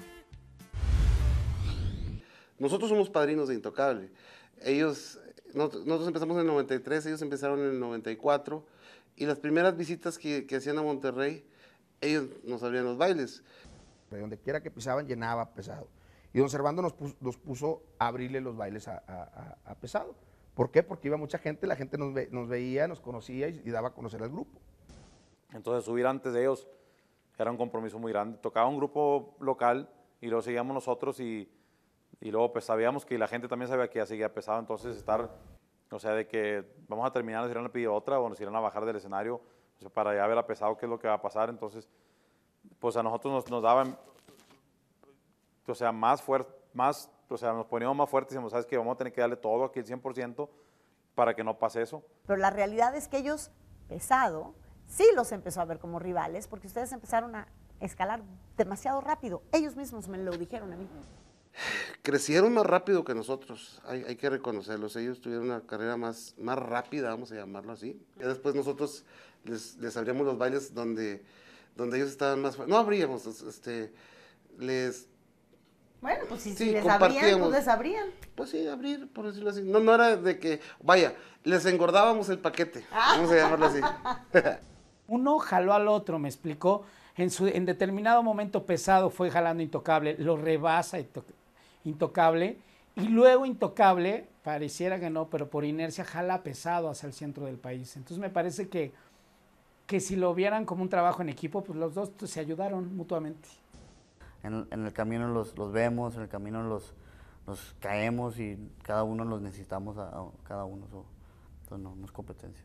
Nosotros somos padrinos de Intocable. Ellos, nosotros empezamos en el noventa y tres, ellos empezaron en el noventa y cuatro, y las primeras visitas que, que hacían a Monterrey, ellos nos abrían los bailes. De donde quiera que pisaban, llenaba Pesado. Y don Servando nos puso, nos puso a abrirle los bailes a, a, a Pesado. ¿Por qué? Porque iba mucha gente, la gente nos, ve, nos veía, nos conocía y, y daba a conocer al grupo. Entonces subir antes de ellos era un compromiso muy grande. Tocaba un grupo local y luego seguíamos nosotros y, y luego pues sabíamos que la gente también sabía que ya seguía Pesado, entonces estar, o sea, de que vamos a terminar, nos irán a pedir otra o nos irán a bajar del escenario, o sea, para ya ver a Pesado qué es lo que va a pasar, entonces pues a nosotros nos, nos daban, o sea, más fuerte, más, o sea, nos poníamos más fuertes y decíamos, ¿sabes qué? Vamos a tener que darle todo aquí el cien por ciento para que no pase eso. Pero la realidad es que ellos, Pesado, sí los empezó a ver como rivales, porque ustedes empezaron a escalar demasiado rápido. Ellos mismos me lo dijeron a mí. Crecieron más rápido que nosotros, hay, hay que reconocerlos. Ellos tuvieron una carrera más, más rápida, vamos a llamarlo así. Y después nosotros les, les abríamos los bailes donde, donde ellos estaban más... No abríamos, este, les... Bueno, pues si, Sí, si les abrían, compartíamos. pues les abrían. Pues sí, abrir, por decirlo así. No, no era de que, vaya, les engordábamos el paquete, vamos a llamarlo así. Uno jaló al otro, me explicó. En, su, en determinado momento pesado fue jalando Intocable, lo rebasa Into- Intocable, y luego Intocable, pareciera que no, pero por inercia jala pesado hacia el centro del país. Entonces me parece que, que si lo vieran como un trabajo en equipo, pues los dos pues, se ayudaron mutuamente. En, en el camino los, los vemos, en el camino los, los caemos y cada uno los necesitamos a, a cada uno. So, entonces no, no es competencia.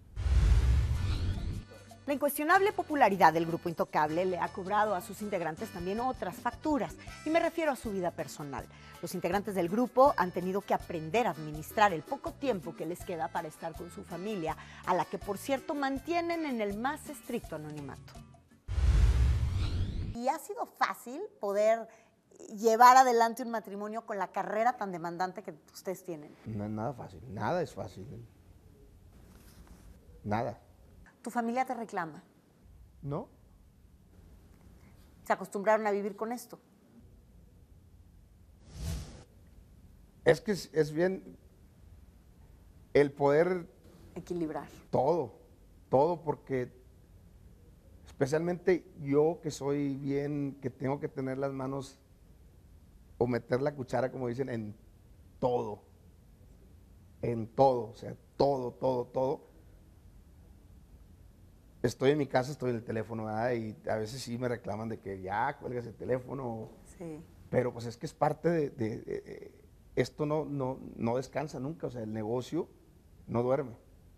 La incuestionable popularidad del grupo Intocable le ha cobrado a sus integrantes también otras facturas, y me refiero a su vida personal. Los integrantes del grupo han tenido que aprender a administrar el poco tiempo que les queda para estar con su familia, a la que por cierto mantienen en el más estricto anonimato. ¿Y ha sido fácil poder llevar adelante un matrimonio con la carrera tan demandante que ustedes tienen? No es nada fácil, nada es fácil. Nada. ¿Tu familia te reclama? ¿No? ¿Se acostumbraron a vivir con esto? Es que es, es bien el poder... Equilibrar. Todo, todo, porque especialmente yo que soy bien, que tengo que tener las manos o meter la cuchara, como dicen, en todo. En todo, o sea, todo, todo, todo. Estoy en mi casa, estoy en el teléfono, ¿verdad? Y a veces sí me reclaman de que ya cuelgas el teléfono. Sí. Pero pues es que es parte de, de, de, de esto no, no, no descansa nunca, o sea, el negocio no duerme.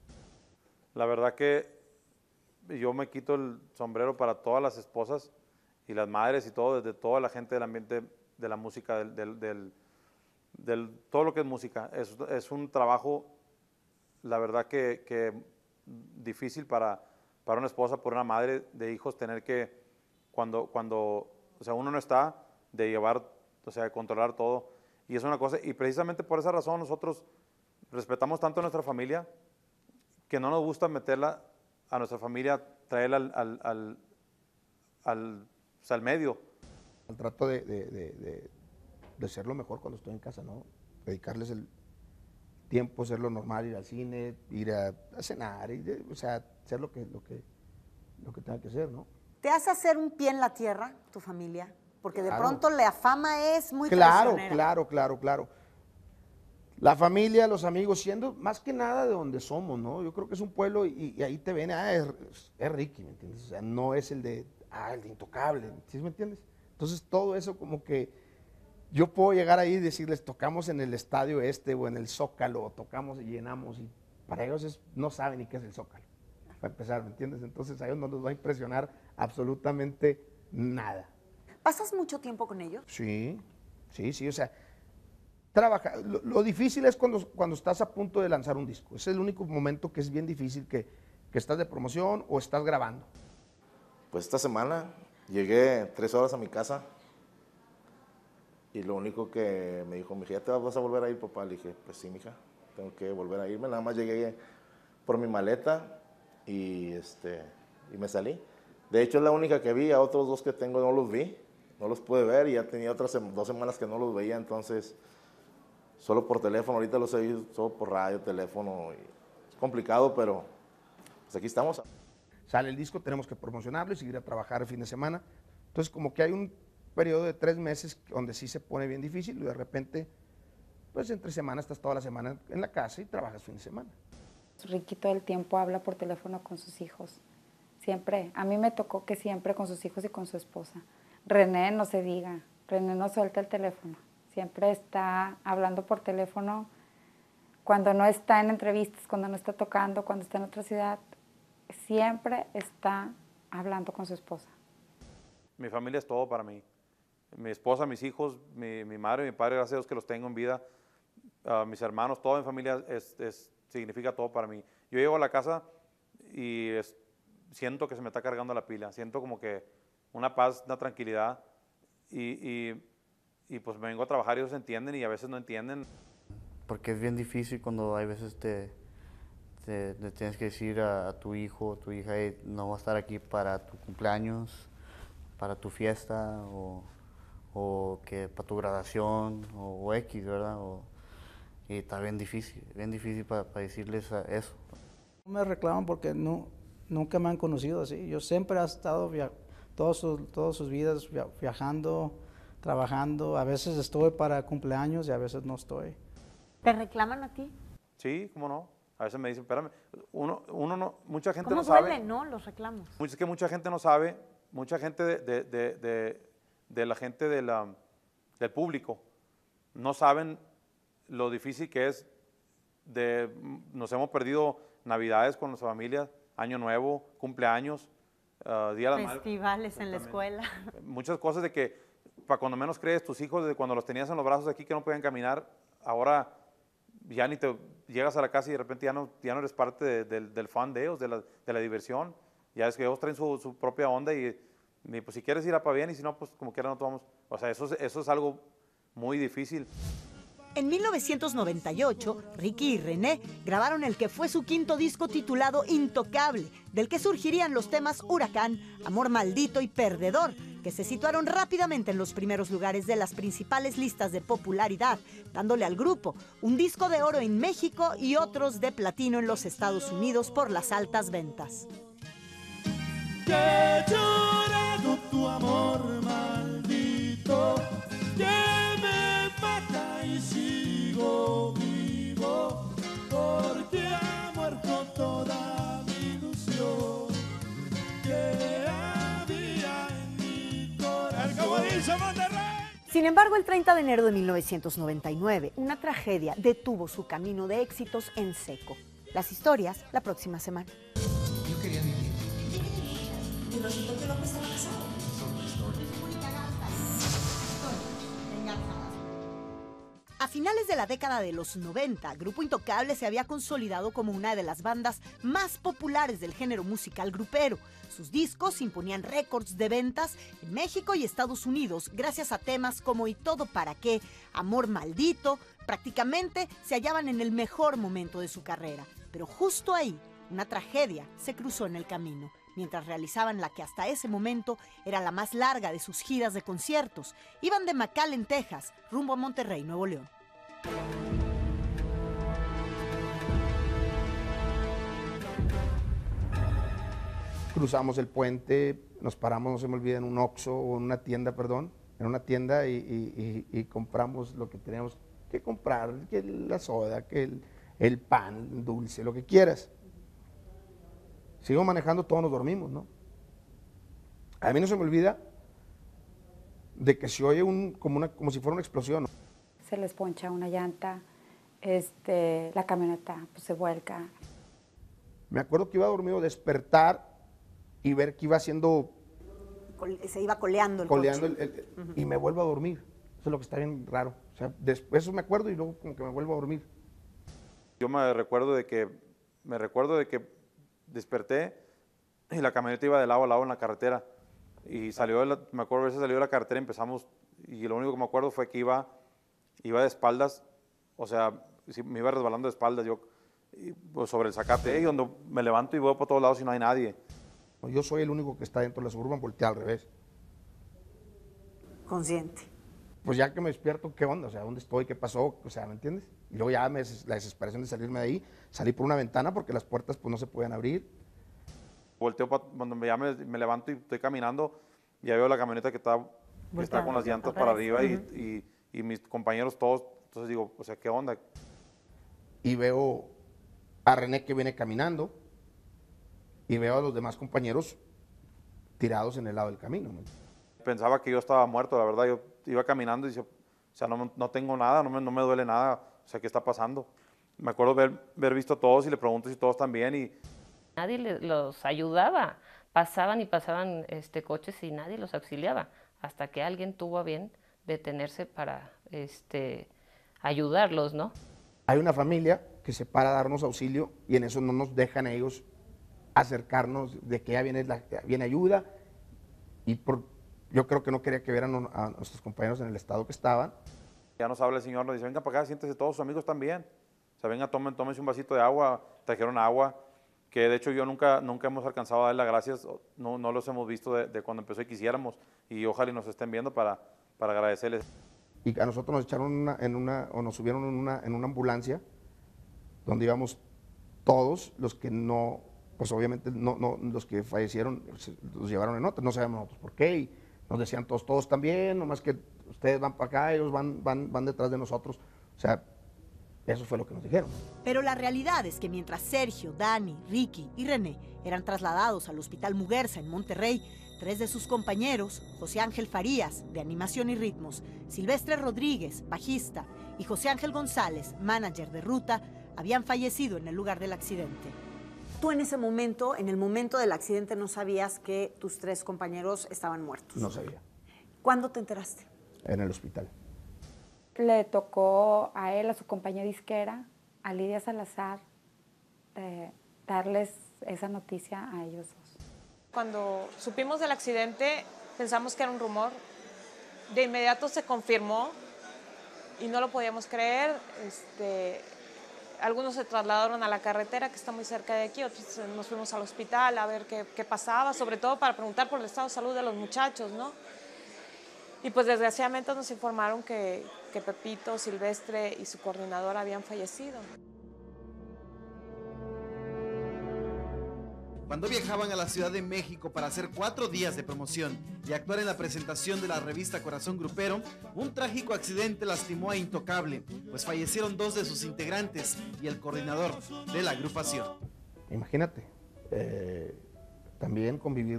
La verdad que yo me quito el sombrero para todas las esposas y las madres y todo, desde toda la gente del ambiente de la música, del, del, del, del todo lo que es música. Es, es un trabajo, la verdad que, que difícil para, para una esposa, por una madre de hijos, tener que, cuando, cuando o sea, uno no está, de llevar, o sea, de controlar todo. Y es una cosa, y precisamente por esa razón nosotros respetamos tanto a nuestra familia, que no nos gusta meterla a nuestra familia, traerla al, al, al, al, o sea, al medio. Trato de, de, de, de, de ser lo mejor cuando estoy en casa, ¿no? Dedicarles el tiempo, ser lo normal, ir al cine, ir a, a cenar, y de, o sea, hacer lo que, lo, que, lo que tenga que hacer, ¿no? ¿Te hace hacer un pie en la tierra, tu familia? Porque de Claro. pronto la fama es muy Claro, traicionera. claro, claro, claro. La familia, los amigos, siendo más que nada de donde somos, ¿no? Yo creo que es un pueblo y, y ahí te ven, ah, es, es Ricky, ¿me entiendes? O sea, no es el de, ah, el de Intocable, ¿sí me entiendes? Entonces todo eso como que yo puedo llegar ahí y decirles, tocamos en el estadio este o en el Zócalo, o tocamos y llenamos, y para ellos es, no saben ni qué es el Zócalo, para empezar, ¿me entiendes? Entonces a ellos no les va a impresionar absolutamente nada. ¿Pasas mucho tiempo con ellos? Sí, sí, sí, o sea, trabaja. Lo, lo difícil es cuando, cuando estás a punto de lanzar un disco. Es el único momento que es bien difícil, que, que estás de promoción o estás grabando. Pues esta semana llegué tres horas a mi casa y lo único que me dijo, mija, ¿ya te vas a volver a ir, papá? Le dije, pues sí, mija, tengo que volver a irme. Nada más llegué por mi maleta y, este, y me salí. De hecho, es la única que vi. A otros dos que tengo no los vi, no los pude ver, y ya tenía otras sem- dos semanas que no los veía, entonces solo por teléfono. Ahorita los he visto solo por radio, teléfono. Y es complicado, pero pues aquí estamos. Sale el disco, tenemos que promocionarlo y seguir a trabajar el fin de semana. Entonces, como que hay un periodo de tres meses donde sí se pone bien difícil y de repente, pues entre semana estás toda la semana en la casa y trabajas fin de semana. Ricky todo el tiempo habla por teléfono con sus hijos. Siempre. A mí me tocó que siempre con sus hijos y con su esposa. René, no se diga. René no suelta el teléfono. Siempre está hablando por teléfono cuando no está en entrevistas, cuando no está tocando, cuando está en otra ciudad. Siempre está hablando con su esposa. Mi familia es todo para mí. Mi esposa, mis hijos, mi, mi madre, mi padre, gracias a Dios que los tengo en vida. Uh, mis hermanos, toda mi familia es, es, significa todo para mí. Yo llego a la casa y es, siento que se me está cargando la pila, siento como que una paz, una tranquilidad y, y, y pues me vengo a trabajar y ellos entienden y a veces no entienden. Porque es bien difícil cuando hay veces te, te, te tienes que decir a, a tu hijo o tu hija, hey, no va a estar aquí para tu cumpleaños, para tu fiesta o, o que para tu graduación o, o X, ¿verdad? O, y está bien difícil, bien difícil para pa decirles eso. No me reclaman porque no, nunca me han conocido así. Yo siempre he estado via todas sus, todas sus vidas via viajando, trabajando. A veces estoy para cumpleaños y a veces no estoy. ¿Te reclaman a ti? Sí, cómo no. A veces me dicen, espérame, uno, uno no, mucha gente ¿Cómo no sabe. duelen, no, los reclamos? Es que mucha gente no sabe, mucha gente de, de, de, de, de la gente de la, del público no saben lo difícil que es. De, nos hemos perdido Navidades con nuestra familia, Año Nuevo, cumpleaños, uh, Día de las Madres. Festivales en la escuela. Muchas cosas de que, para cuando menos crees, tus hijos, de cuando los tenías en los brazos aquí que no podían caminar, ahora ya ni te llegas a la casa y de repente ya no, ya no eres parte de, de, del fan de ellos, de la, de la diversión. Ya es que ellos traen su, su propia onda y, y pues si quieres ir a pa' bien y si no, pues como quiera no tomamos. O sea, eso, eso es algo muy difícil. En mil novecientos noventa y ocho, Ricky y René grabaron el que fue su quinto disco titulado Intocable, del que surgirían los temas Huracán, Amor Maldito y Perdedor, que se situaron rápidamente en los primeros lugares de las principales listas de popularidad, dándole al grupo un disco de oro en México y otros de platino en los Estados Unidos por las altas ventas. Que he llorado tu amor maldito, que me mata y sigo vivo, porque ha muerto toda mi ilusión que había en mi corazón. Como dice Monterrey. Sin embargo, el treinta de enero de mil novecientos noventa y nueve, una tragedia detuvo su camino de éxitos en seco. Las historias la próxima semana. Yo quería vivir. Y resultó que López estaba casado. A finales de la década de los noventa, Grupo Intocable se había consolidado como una de las bandas más populares del género musical grupero. Sus discos imponían récords de ventas en México y Estados Unidos gracias a temas como Y todo para qué, Amor Maldito. Prácticamente se hallaban en el mejor momento de su carrera. Pero justo ahí, una tragedia se cruzó en el camino, mientras realizaban la que hasta ese momento era la más larga de sus giras de conciertos. Iban de McAllen, Texas, rumbo a Monterrey, Nuevo León. Cruzamos el puente, nos paramos, no se me olvida, en un Oxxo o en una tienda, perdón, en una tienda y, y, y, y compramos lo que teníamos que comprar, que la soda, que el, el pan, el dulce, lo que quieras. Sigo manejando, todos nos dormimos, ¿no? A mí no se me olvida de que se oye un, como, una, como si fuera una explosión, ¿no? Se les poncha una llanta, este, la camioneta pues, se vuelca. Me acuerdo que iba dormido, despertar y ver que iba haciendo... Se iba coleando el coleando coche. el, el, Uh-huh. Y me vuelvo a dormir. Eso es lo que está bien raro. O sea, después eso me acuerdo y luego como que me vuelvo a dormir. Yo me recuerdo de que, me recuerdo de que desperté y la camioneta iba de lado a lado en la carretera. Y salió, de la, me acuerdo a veces salió de la carretera y empezamos, y lo único que me acuerdo fue que iba, iba de espaldas, o sea, me iba resbalando de espaldas yo y, pues, sobre el zacate, y donde me levanto y veo por todos lados y no hay nadie. Yo soy el único que está dentro de la Suburban, volteé al revés. Consciente. Pues ya que me despierto, ¿qué onda? O sea, ¿dónde estoy? ¿Qué pasó? O sea, ¿me entiendes? Y luego ya me des la desesperación de salirme de ahí, salí por una ventana porque las puertas pues no se podían abrir. Volteo pa, cuando me, ya me, me levanto y estoy caminando, ya veo la camioneta que está, que está con las llantas para arriba uh-huh. y, y, y mis compañeros todos, entonces digo, o sea, ¿qué onda? Y veo a René que viene caminando y veo a los demás compañeros tirados en el lado del camino, ¿no? Pensaba que yo estaba muerto, la verdad, yo iba caminando y decía, o sea, no, no tengo nada, no me, no me duele nada, o sea, ¿qué está pasando? Me acuerdo ver, ver visto a todos y le pregunto si todos están bien y... Nadie le, los ayudaba, pasaban y pasaban este, coches y nadie los auxiliaba, hasta que alguien tuvo a bien detenerse para este, ayudarlos, ¿no? Hay una familia que se para a darnos auxilio y en eso no nos dejan ellos acercarnos de que ya viene, la, viene ayuda, y por, yo creo que no quería que vieran a nuestros compañeros en el estado que estaban. Ya nos habla el señor, nos dice, venga para acá, siéntese, todos sus amigos también. O sea, venga, tomen, tómense un vasito de agua, trajeron agua, que de hecho yo nunca, nunca hemos alcanzado a dar las gracias, no, no los hemos visto de, de cuando empezó y quisiéramos, y ojalá y nos estén viendo para, para agradecerles. Y a nosotros nos echaron una, en una, o nos subieron en una, en una ambulancia, donde íbamos todos los que no, pues obviamente no, no, los que fallecieron los llevaron en otra, no sabemos nosotros por qué, y nos decían todos, todos también, nomás que ustedes van para acá, ellos van, van, van detrás de nosotros, o sea, eso fue lo que nos dijeron. Pero la realidad es que mientras Sergio, Dani, Ricky y René eran trasladados al Hospital Muguerza en Monterrey, tres de sus compañeros, José Ángel Farías, de Animación y Ritmos, Silvestre Rodríguez, bajista, y José Ángel González, manager de Ruta, habían fallecido en el lugar del accidente. Tú en ese momento, en el momento del accidente, no sabías que tus tres compañeros estaban muertos. No sabía. ¿Cuándo te enteraste? En el hospital. Le tocó a él, a su compañía disquera, a Lidia Salazar, de darles esa noticia a ellos dos. Cuando supimos del accidente, pensamos que era un rumor. De inmediato se confirmó y no lo podíamos creer. Este, algunos se trasladaron a la carretera, que está muy cerca de aquí, otros nos fuimos al hospital a ver qué, qué pasaba, sobre todo para preguntar por el estado de salud de los muchachos, ¿no? Y pues desgraciadamente nos informaron que, que Pepito, Silvestre y su coordinador habían fallecido. Cuando viajaban a la Ciudad de México para hacer cuatro días de promoción y actuar en la presentación de la revista Corazón Grupero, un trágico accidente lastimó a Intocable, pues fallecieron dos de sus integrantes y el coordinador de la agrupación. Imagínate, eh, también convivir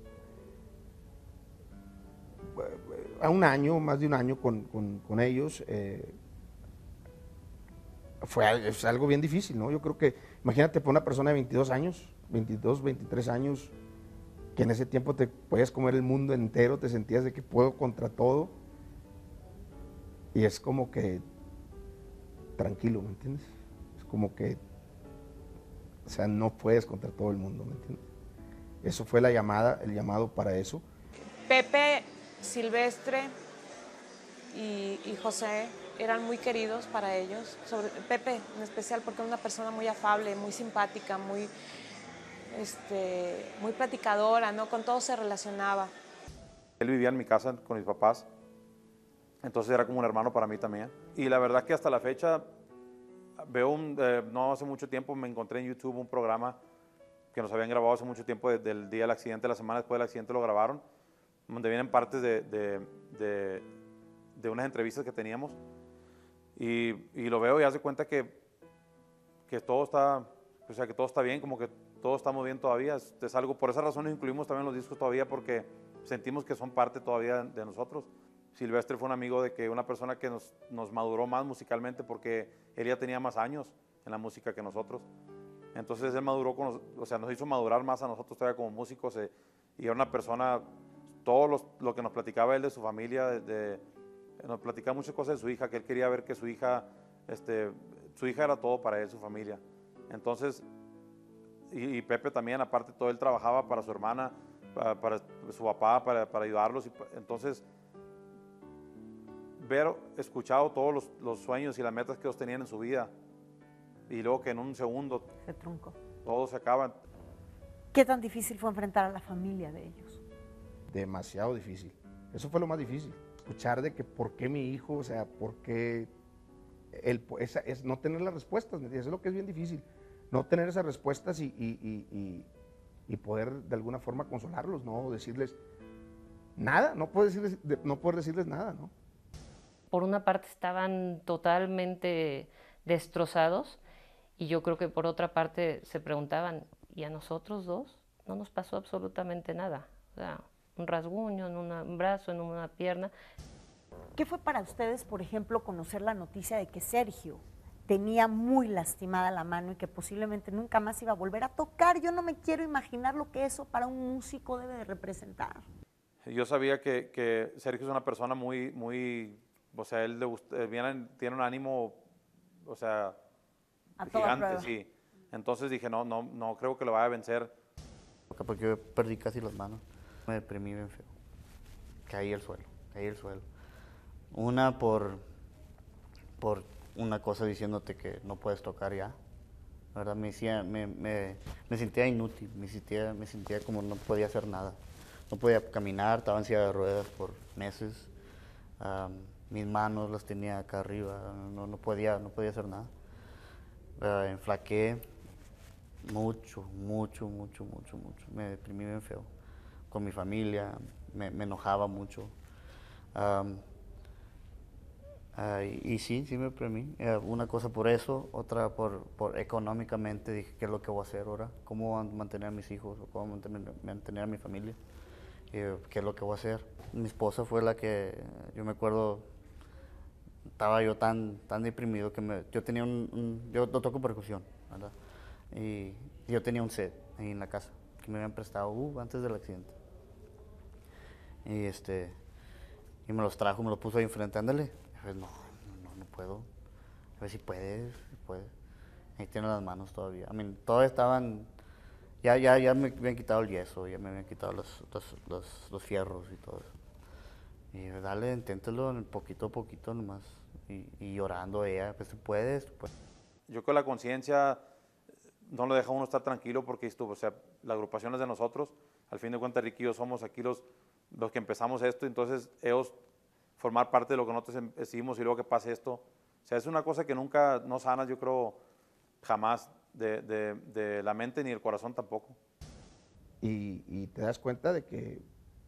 a un año, más de un año con, con, con ellos, eh, fue es algo bien difícil, ¿no? Yo creo que, imagínate, por una persona de veintidós años, veintidós, veintitrés años, que en ese tiempo te podías comer el mundo entero, te sentías de que puedo contra todo, y es como que tranquilo, ¿me entiendes? Es como que, o sea, no puedes contra todo el mundo, ¿me entiendes? Eso fue la llamada, el llamado para eso. Pepe, Silvestre y, y José eran muy queridos para ellos, sobre Pepe en especial porque era una persona muy afable, muy simpática, muy, este, muy platicadora, ¿no? Con todo se relacionaba. Él vivía en mi casa con mis papás, entonces era como un hermano para mí también. Y la verdad que hasta la fecha, veo un, eh, no hace mucho tiempo me encontré en YouTube un programa que nos habían grabado hace mucho tiempo, de, del día del accidente, la semana después del accidente lo grabaron, donde vienen partes de, de, de, de unas entrevistas que teníamos, y, y lo veo y hace cuenta que, que todo está, o sea, que todo está bien, como que todos estamos bien todavía. Es, es algo, por esa razón incluimos también los discos todavía, porque sentimos que son parte todavía de nosotros. Silvestre fue un amigo de que una persona que nos, nos maduró más musicalmente, porque él ya tenía más años en la música que nosotros. Entonces él maduró, con, o sea, nos hizo madurar más a nosotros todavía como músicos, eh, y era una persona, todo los, lo que nos platicaba él de su familia, de, de, nos platicaba muchas cosas de su hija, que él quería ver que su hija, este, su hija era todo para él, su familia. Entonces, y, y Pepe también, aparte todo, él trabajaba para su hermana, para, para su papá, para, para ayudarlos. Y, entonces, ver, escuchado todos los, los sueños y las metas que ellos tenían en su vida, y luego que en un segundo se truncó. Todo se acaba. ¿Qué tan difícil fue enfrentar a la familia de ellos? Demasiado difícil. Eso fue lo más difícil. Escuchar de que por qué mi hijo, o sea, por qué el, esa, es no tener las respuestas, ¿me entiendes? Eso es lo que es bien difícil. No tener esas respuestas y, y, y, y, y poder de alguna forma consolarlos, ¿no? Decirles nada, no puedes decirles, no puedes decirles nada, ¿no? Por una parte estaban totalmente destrozados, y yo creo que por otra parte se preguntaban, ¿y a nosotros dos? No nos pasó absolutamente nada. O sea, un rasguño en una, un brazo, en una pierna. ¿Qué fue para ustedes, por ejemplo, conocer la noticia de que Sergio tenía muy lastimada la mano y que posiblemente nunca más iba a volver a tocar? Yo no me quiero imaginar lo que eso para un músico debe de representar. Yo sabía que, que Sergio es una persona muy, muy, o sea, él le gusta, viene, tiene un ánimo, o sea, a toda gigante, prueba. Sí. Entonces dije, no, no, no creo que lo vaya a vencer porque yo perdí casi las manos. Me deprimí bien feo. Caí al suelo, caí al suelo. Una por, por una cosa diciéndote que no puedes tocar ya. La verdad, me, decía, me, me, me sentía inútil, me sentía, me sentía como no podía hacer nada. No podía caminar, estaba en silla de ruedas por meses. Um, mis manos las tenía acá arriba, no, no, podía, no podía hacer nada. Uh, enflaqué mucho, mucho, mucho, mucho, mucho. Me deprimí bien feo. Con mi familia, me, me enojaba mucho. Um, uh, y, y sí, sí me deprimí. Uh, una cosa por eso, otra por, por económicamente. Dije, ¿qué es lo que voy a hacer ahora? ¿Cómo voy a mantener a mis hijos? ¿Cómo voy a mantener, mantener a mi familia? Uh, ¿Qué es lo que voy a hacer? Mi esposa fue la que, yo me acuerdo, estaba yo tan, tan deprimido que me, yo tenía un, un yo no toco percusión, ¿verdad? Y yo tenía un set ahí en la casa que me habían prestado uh, antes del accidente. Y este, y me los trajo, me los puso ahí enfrente, ándale. Y yo, no, no, no puedo. A ver si puedes, si puedes. Ahí tiene las manos todavía. I mean, todavía estaban, ya, ya, ya me habían quitado el yeso, ya me habían quitado los, los, los, los fierros y todo eso. Y yo, dale, inténtalo poquito a poquito nomás. Y, y llorando ella, pues tú puedes, tú puedes. Yo con la conciencia no lo deja uno estar tranquilo porque esto, o sea, la agrupación es de nosotros. Al fin de cuentas, Ricky y yo somos aquí los, los que empezamos esto, entonces ellos formar parte de lo que nosotros decidimos y luego que pase esto. O sea, es una cosa que nunca no sanas, yo creo, jamás, de, de, de la mente ni del corazón tampoco. Y, y te das cuenta de que,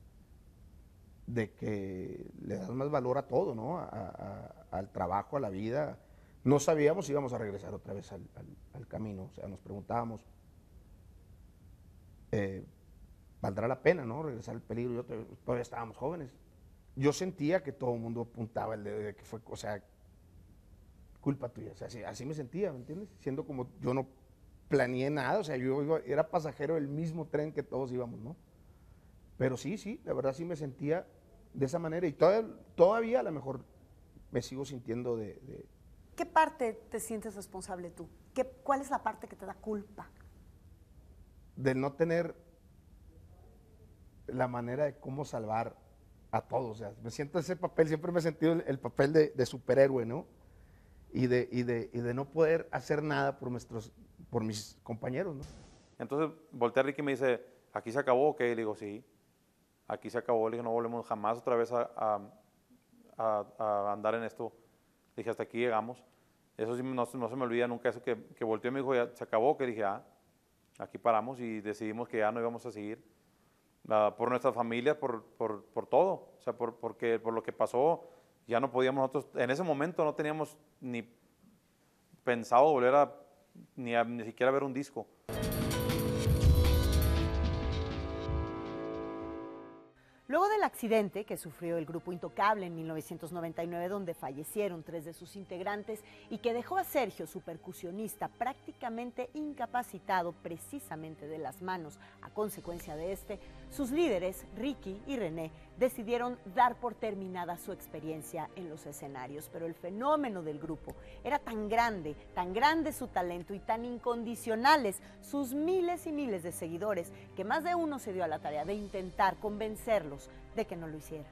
de que le das más valor a todo, ¿no? A, a, al trabajo, a la vida. No sabíamos si íbamos a regresar otra vez al, al, al camino, o sea, nos preguntábamos, eh, ¿valdrá la pena, no? Regresar al peligro. Yo todavía, todavía estábamos jóvenes. Yo sentía que todo el mundo apuntaba el dedo de que fue, o sea, culpa tuya. O sea, así, así me sentía, ¿me entiendes? Siendo como yo no planeé nada, o sea, yo iba, era pasajero del mismo tren que todos íbamos, ¿no? Pero sí, sí, la verdad sí me sentía de esa manera y todavía, todavía a lo mejor me sigo sintiendo de, de ¿Qué parte te sientes responsable tú? ¿Qué, ¿Cuál es la parte que te da culpa? de no tener la manera de cómo salvar a todos. O sea, me siento ese papel, siempre me he sentido el, el papel de, de superhéroe, ¿no? Y de, y, de, y de no poder hacer nada por, nuestros, por mis compañeros, ¿no? Entonces voltea Ricky y me dice, ¿aquí se acabó o qué? Y le digo, sí, aquí se acabó. Le dije, no volvemos jamás otra vez a, a, a, a andar en esto. Le dije, hasta aquí llegamos. Eso sí, no, no se me olvida nunca, eso que, que volteó y me dijo, ya se acabó, que dije, ah, aquí paramos y decidimos que ya no íbamos a seguir. Uh, por nuestras familias, por, por, por todo, o sea, por, porque, por lo que pasó, ya no podíamos nosotros, en ese momento no teníamos ni pensado volver a, ni, a, ni siquiera ver un disco. Luego del accidente que sufrió el grupo Intocable en mil novecientos noventa y nueve, donde fallecieron tres de sus integrantes y que dejó a Sergio, su percusionista, prácticamente incapacitado precisamente de las manos a consecuencia de este, sus líderes, Ricky y René, decidieron dar por terminada su experiencia en los escenarios. Pero el fenómeno del grupo era tan grande, tan grande su talento y tan incondicionales sus miles y miles de seguidores, que más de uno se dio a la tarea de intentar convencerlos de que no lo hicieran.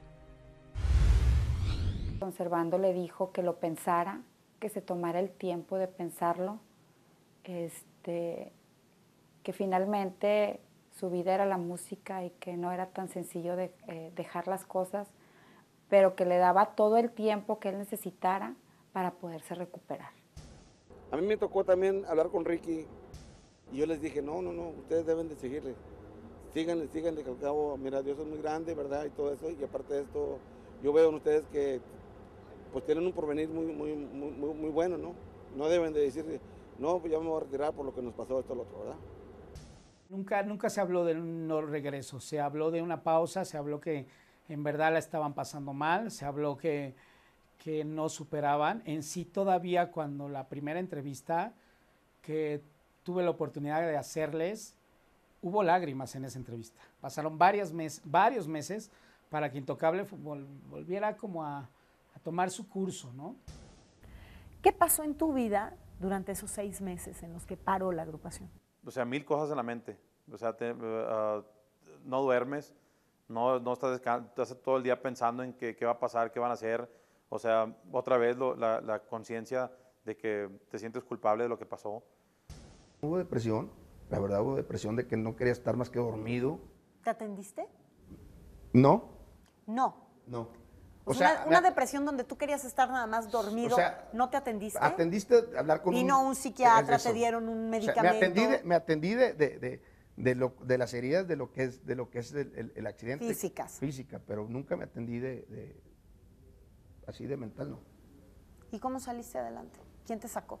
Don Servando le dijo que lo pensara, que se tomara el tiempo de pensarlo, este, que finalmente su vida era la música y que no era tan sencillo de, eh, dejar las cosas, pero que le daba todo el tiempo que él necesitara para poderse recuperar. A mí me tocó también hablar con Ricky y yo les dije, no, no, no, ustedes deben de seguirle. Síganle, síganle, que al cabo, mira, Dios es muy grande, ¿verdad? Y todo eso, y aparte de esto, yo veo en ustedes que pues tienen un porvenir muy, muy, muy, muy, muy bueno, ¿no? No deben de decir, no, pues ya me voy a retirar por lo que nos pasó esto o lo otro, ¿verdad? Nunca, nunca se habló de un no regreso, se habló de una pausa, se habló que en verdad la estaban pasando mal, se habló que, que no superaban. En sí todavía cuando la primera entrevista que tuve la oportunidad de hacerles, hubo lágrimas en esa entrevista. Pasaron varios, mes, varios meses para que Intocable vol, volviera como a, a tomar su curso, ¿no? ¿Qué pasó en tu vida durante esos seis meses en los que paró la agrupación? O sea, mil cosas en la mente. O sea, te, uh, no duermes, no, no estás, estás todo el día pensando en qué, qué va a pasar, qué van a hacer. O sea, otra vez lo, la, la conciencia de que te sientes culpable de lo que pasó. Hubo depresión, la verdad hubo depresión de que no quería estar más que dormido. ¿Te atendiste? No, No. no. O O sea, sea, una, una me- depresión donde tú querías estar nada más dormido, O sea, ¿no te atendiste? Atendiste a hablar con Vino un psiquiatra, es eso. te dieron un O sea, medicamento. me atendí, de, me atendí de, de, de, de lo, de las heridas de lo que es, de lo que es el, el- el accidente. Físicas. Física, pero nunca me atendí de, de así de mental, no. ¿Y cómo saliste adelante? ¿Quién te sacó?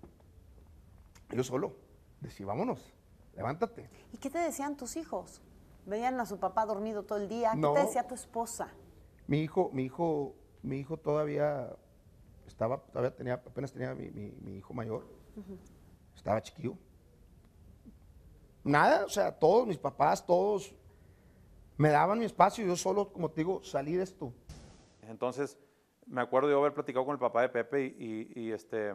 Yo solo. Decía, vámonos, levántate. ¿Y qué te decían tus hijos? Veían a su papá dormido todo el día. ¿Qué No. te decía tu esposa? Mi hijo, mi hijo, mi hijo todavía estaba, todavía tenía, apenas tenía mi, mi, mi hijo mayor, estaba chiquillo. Nada, o sea, todos mis papás, todos me daban mi espacio y yo solo, como te digo, salí de esto. Entonces, me acuerdo yo haber platicado con el papá de Pepe y, y, y este,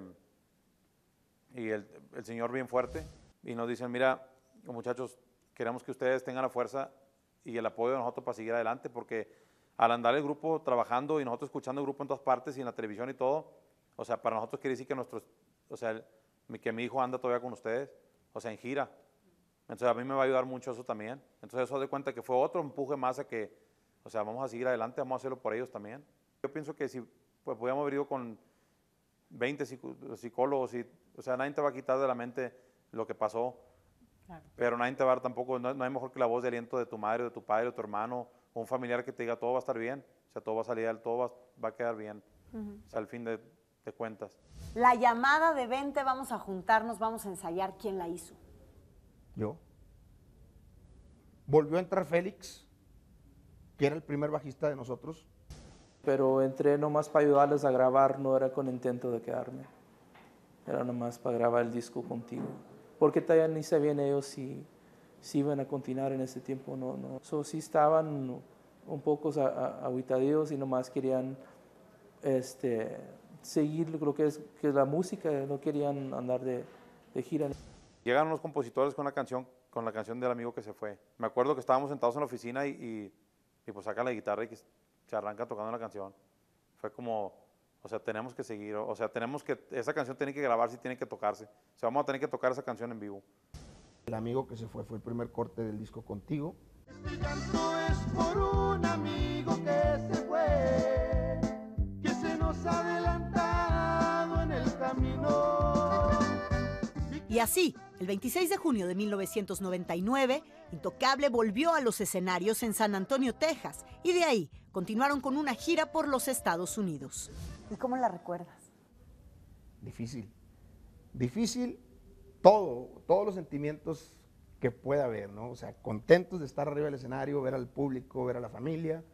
y el, el señor bien fuerte, y nos dicen, mira, muchachos, queremos que ustedes tengan la fuerza y el apoyo de nosotros para seguir adelante, porque al andar el grupo trabajando y nosotros escuchando el grupo en todas partes y en la televisión y todo, o sea, para nosotros quiere decir que nuestros, o sea, el- mi- que mi hijo anda todavía con ustedes, o sea, en gira. Entonces a mí me va a ayudar mucho eso también. Entonces eso de cuenta que fue otro empuje más a que, o sea, vamos a seguir adelante, vamos a hacerlo por ellos también. Yo pienso que si pues, pudiéramos haber ido con veinte psico- psicólogos, y, o sea, nadie te va a quitar de la mente lo que pasó, pero nadie te va a dar tampoco, no, no hay mejor que la voz de aliento de tu madre, de tu padre, de tu hermano, o un familiar que te diga todo va a estar bien, o sea, todo va a salir, todo va, va a quedar bien, Ujú. o sea, al fin de, de cuentas. La llamada de vente, vamos a juntarnos, vamos a ensayar. ¿Quién la hizo? Yo. Volvió a entrar Félix, que era el primer bajista de nosotros. Pero entré nomás para ayudarles a grabar, no era con intento de quedarme. Era nomás para grabar el disco contigo. Porque todavía ni sabían ellos si, si iban a continuar en ese tiempo o no. no. So, sí estaban un poco aguitadillos y nomás querían este, seguir lo que es, que es la música, no querían andar de, de gira. Llegaron los compositores con la canción, con la canción del amigo que se fue. Me acuerdo que estábamos sentados en la oficina y, y, y pues saca la guitarra y que se arranca tocando la canción. Fue como, o sea, tenemos que seguir, o sea, tenemos que, esa canción tiene que grabarse y tiene que tocarse. O sea, vamos a tener que tocar esa canción en vivo. El amigo que se fue fue el primer corte del disco Contigo. No es por un amigo que se fue, que se nos ha adelantado en el camino. Y así, el veintiséis de junio de mil novecientos noventa y nueve, Intocable volvió a los escenarios en San Antonio, Texas, y de ahí continuaron con una gira por los Estados Unidos. ¿Y cómo la recuerdas? Difícil. Difícil todo, todos los sentimientos que pueda haber, ¿no? O sea, contentos de estar arriba del escenario, ver al público, ver a la familia,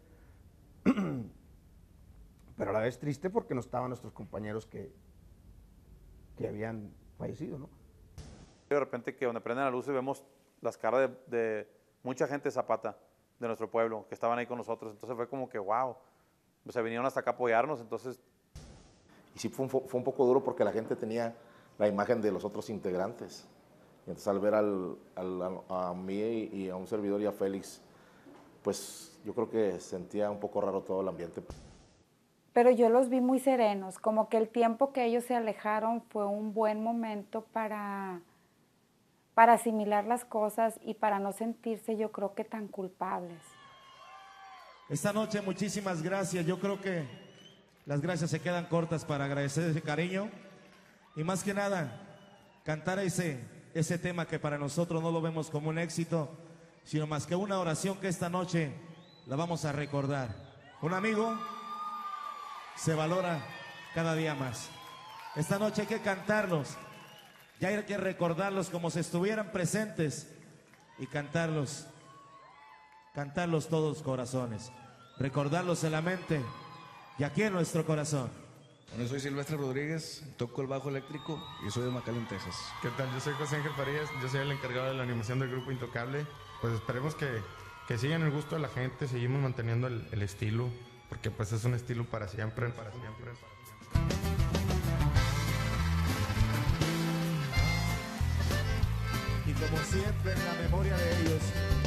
pero a la vez triste porque no estaban nuestros compañeros que, que habían fallecido, ¿no? De repente que donde prenden la luz y vemos las caras de, de mucha gente de Zapata, de nuestro pueblo, que estaban ahí con nosotros. Entonces fue como que, wow, o sea, vinieron hasta acá a apoyarnos, entonces... Y sí fue un, fue un poco duro porque la gente tenía la imagen de los otros integrantes. Y entonces al ver al, al- a, a mí y, y a un servidor y a Félix, pues yo creo que sentía un poco raro todo el ambiente. Pero yo los vi muy serenos, como que el tiempo que ellos se alejaron fue un buen momento para, para asimilar las cosas y para no sentirse, yo creo que tan culpables. Esta noche muchísimas gracias. Yo creo que las gracias se quedan cortas para agradecer ese cariño y más que nada cantar ese, ese tema que para nosotros no lo vemos como un éxito, sino más que una oración que esta noche la vamos a recordar. Un amigo se valora cada día más. Esta noche hay que cantarlos, ya hay que recordarlos como si estuvieran presentes y cantarlos, cantarlos todos corazones, recordarlos en la mente y aquí en nuestro corazón. Bueno, soy Silvestre Rodríguez, toco el bajo eléctrico y soy de McAllen, Texas. ¿Qué tal? Yo soy José Ángel Farías, yo soy el encargado de la animación del grupo Intocable. Pues esperemos que, que sigan el gusto de la gente, seguimos manteniendo el, el estilo, porque pues es un estilo para siempre, para siempre. Para siempre. como siempre en la memoria de ellos.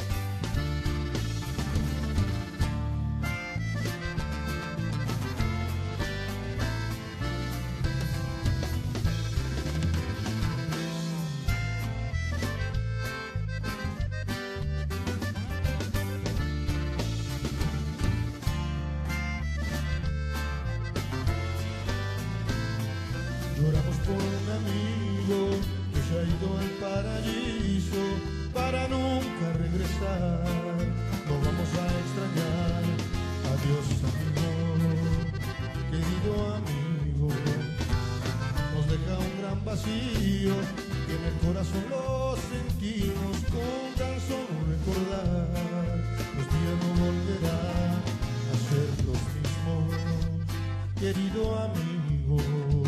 Lloramos por un amigo que se ha ido al paraíso para nunca regresar. No vamos a extrañar. Adiós, amigo, querido amigo. Nos deja un gran vacío que en el corazón lo sentimos con tan solo recordar. Los días no volverán a ser los mismos, querido amigo.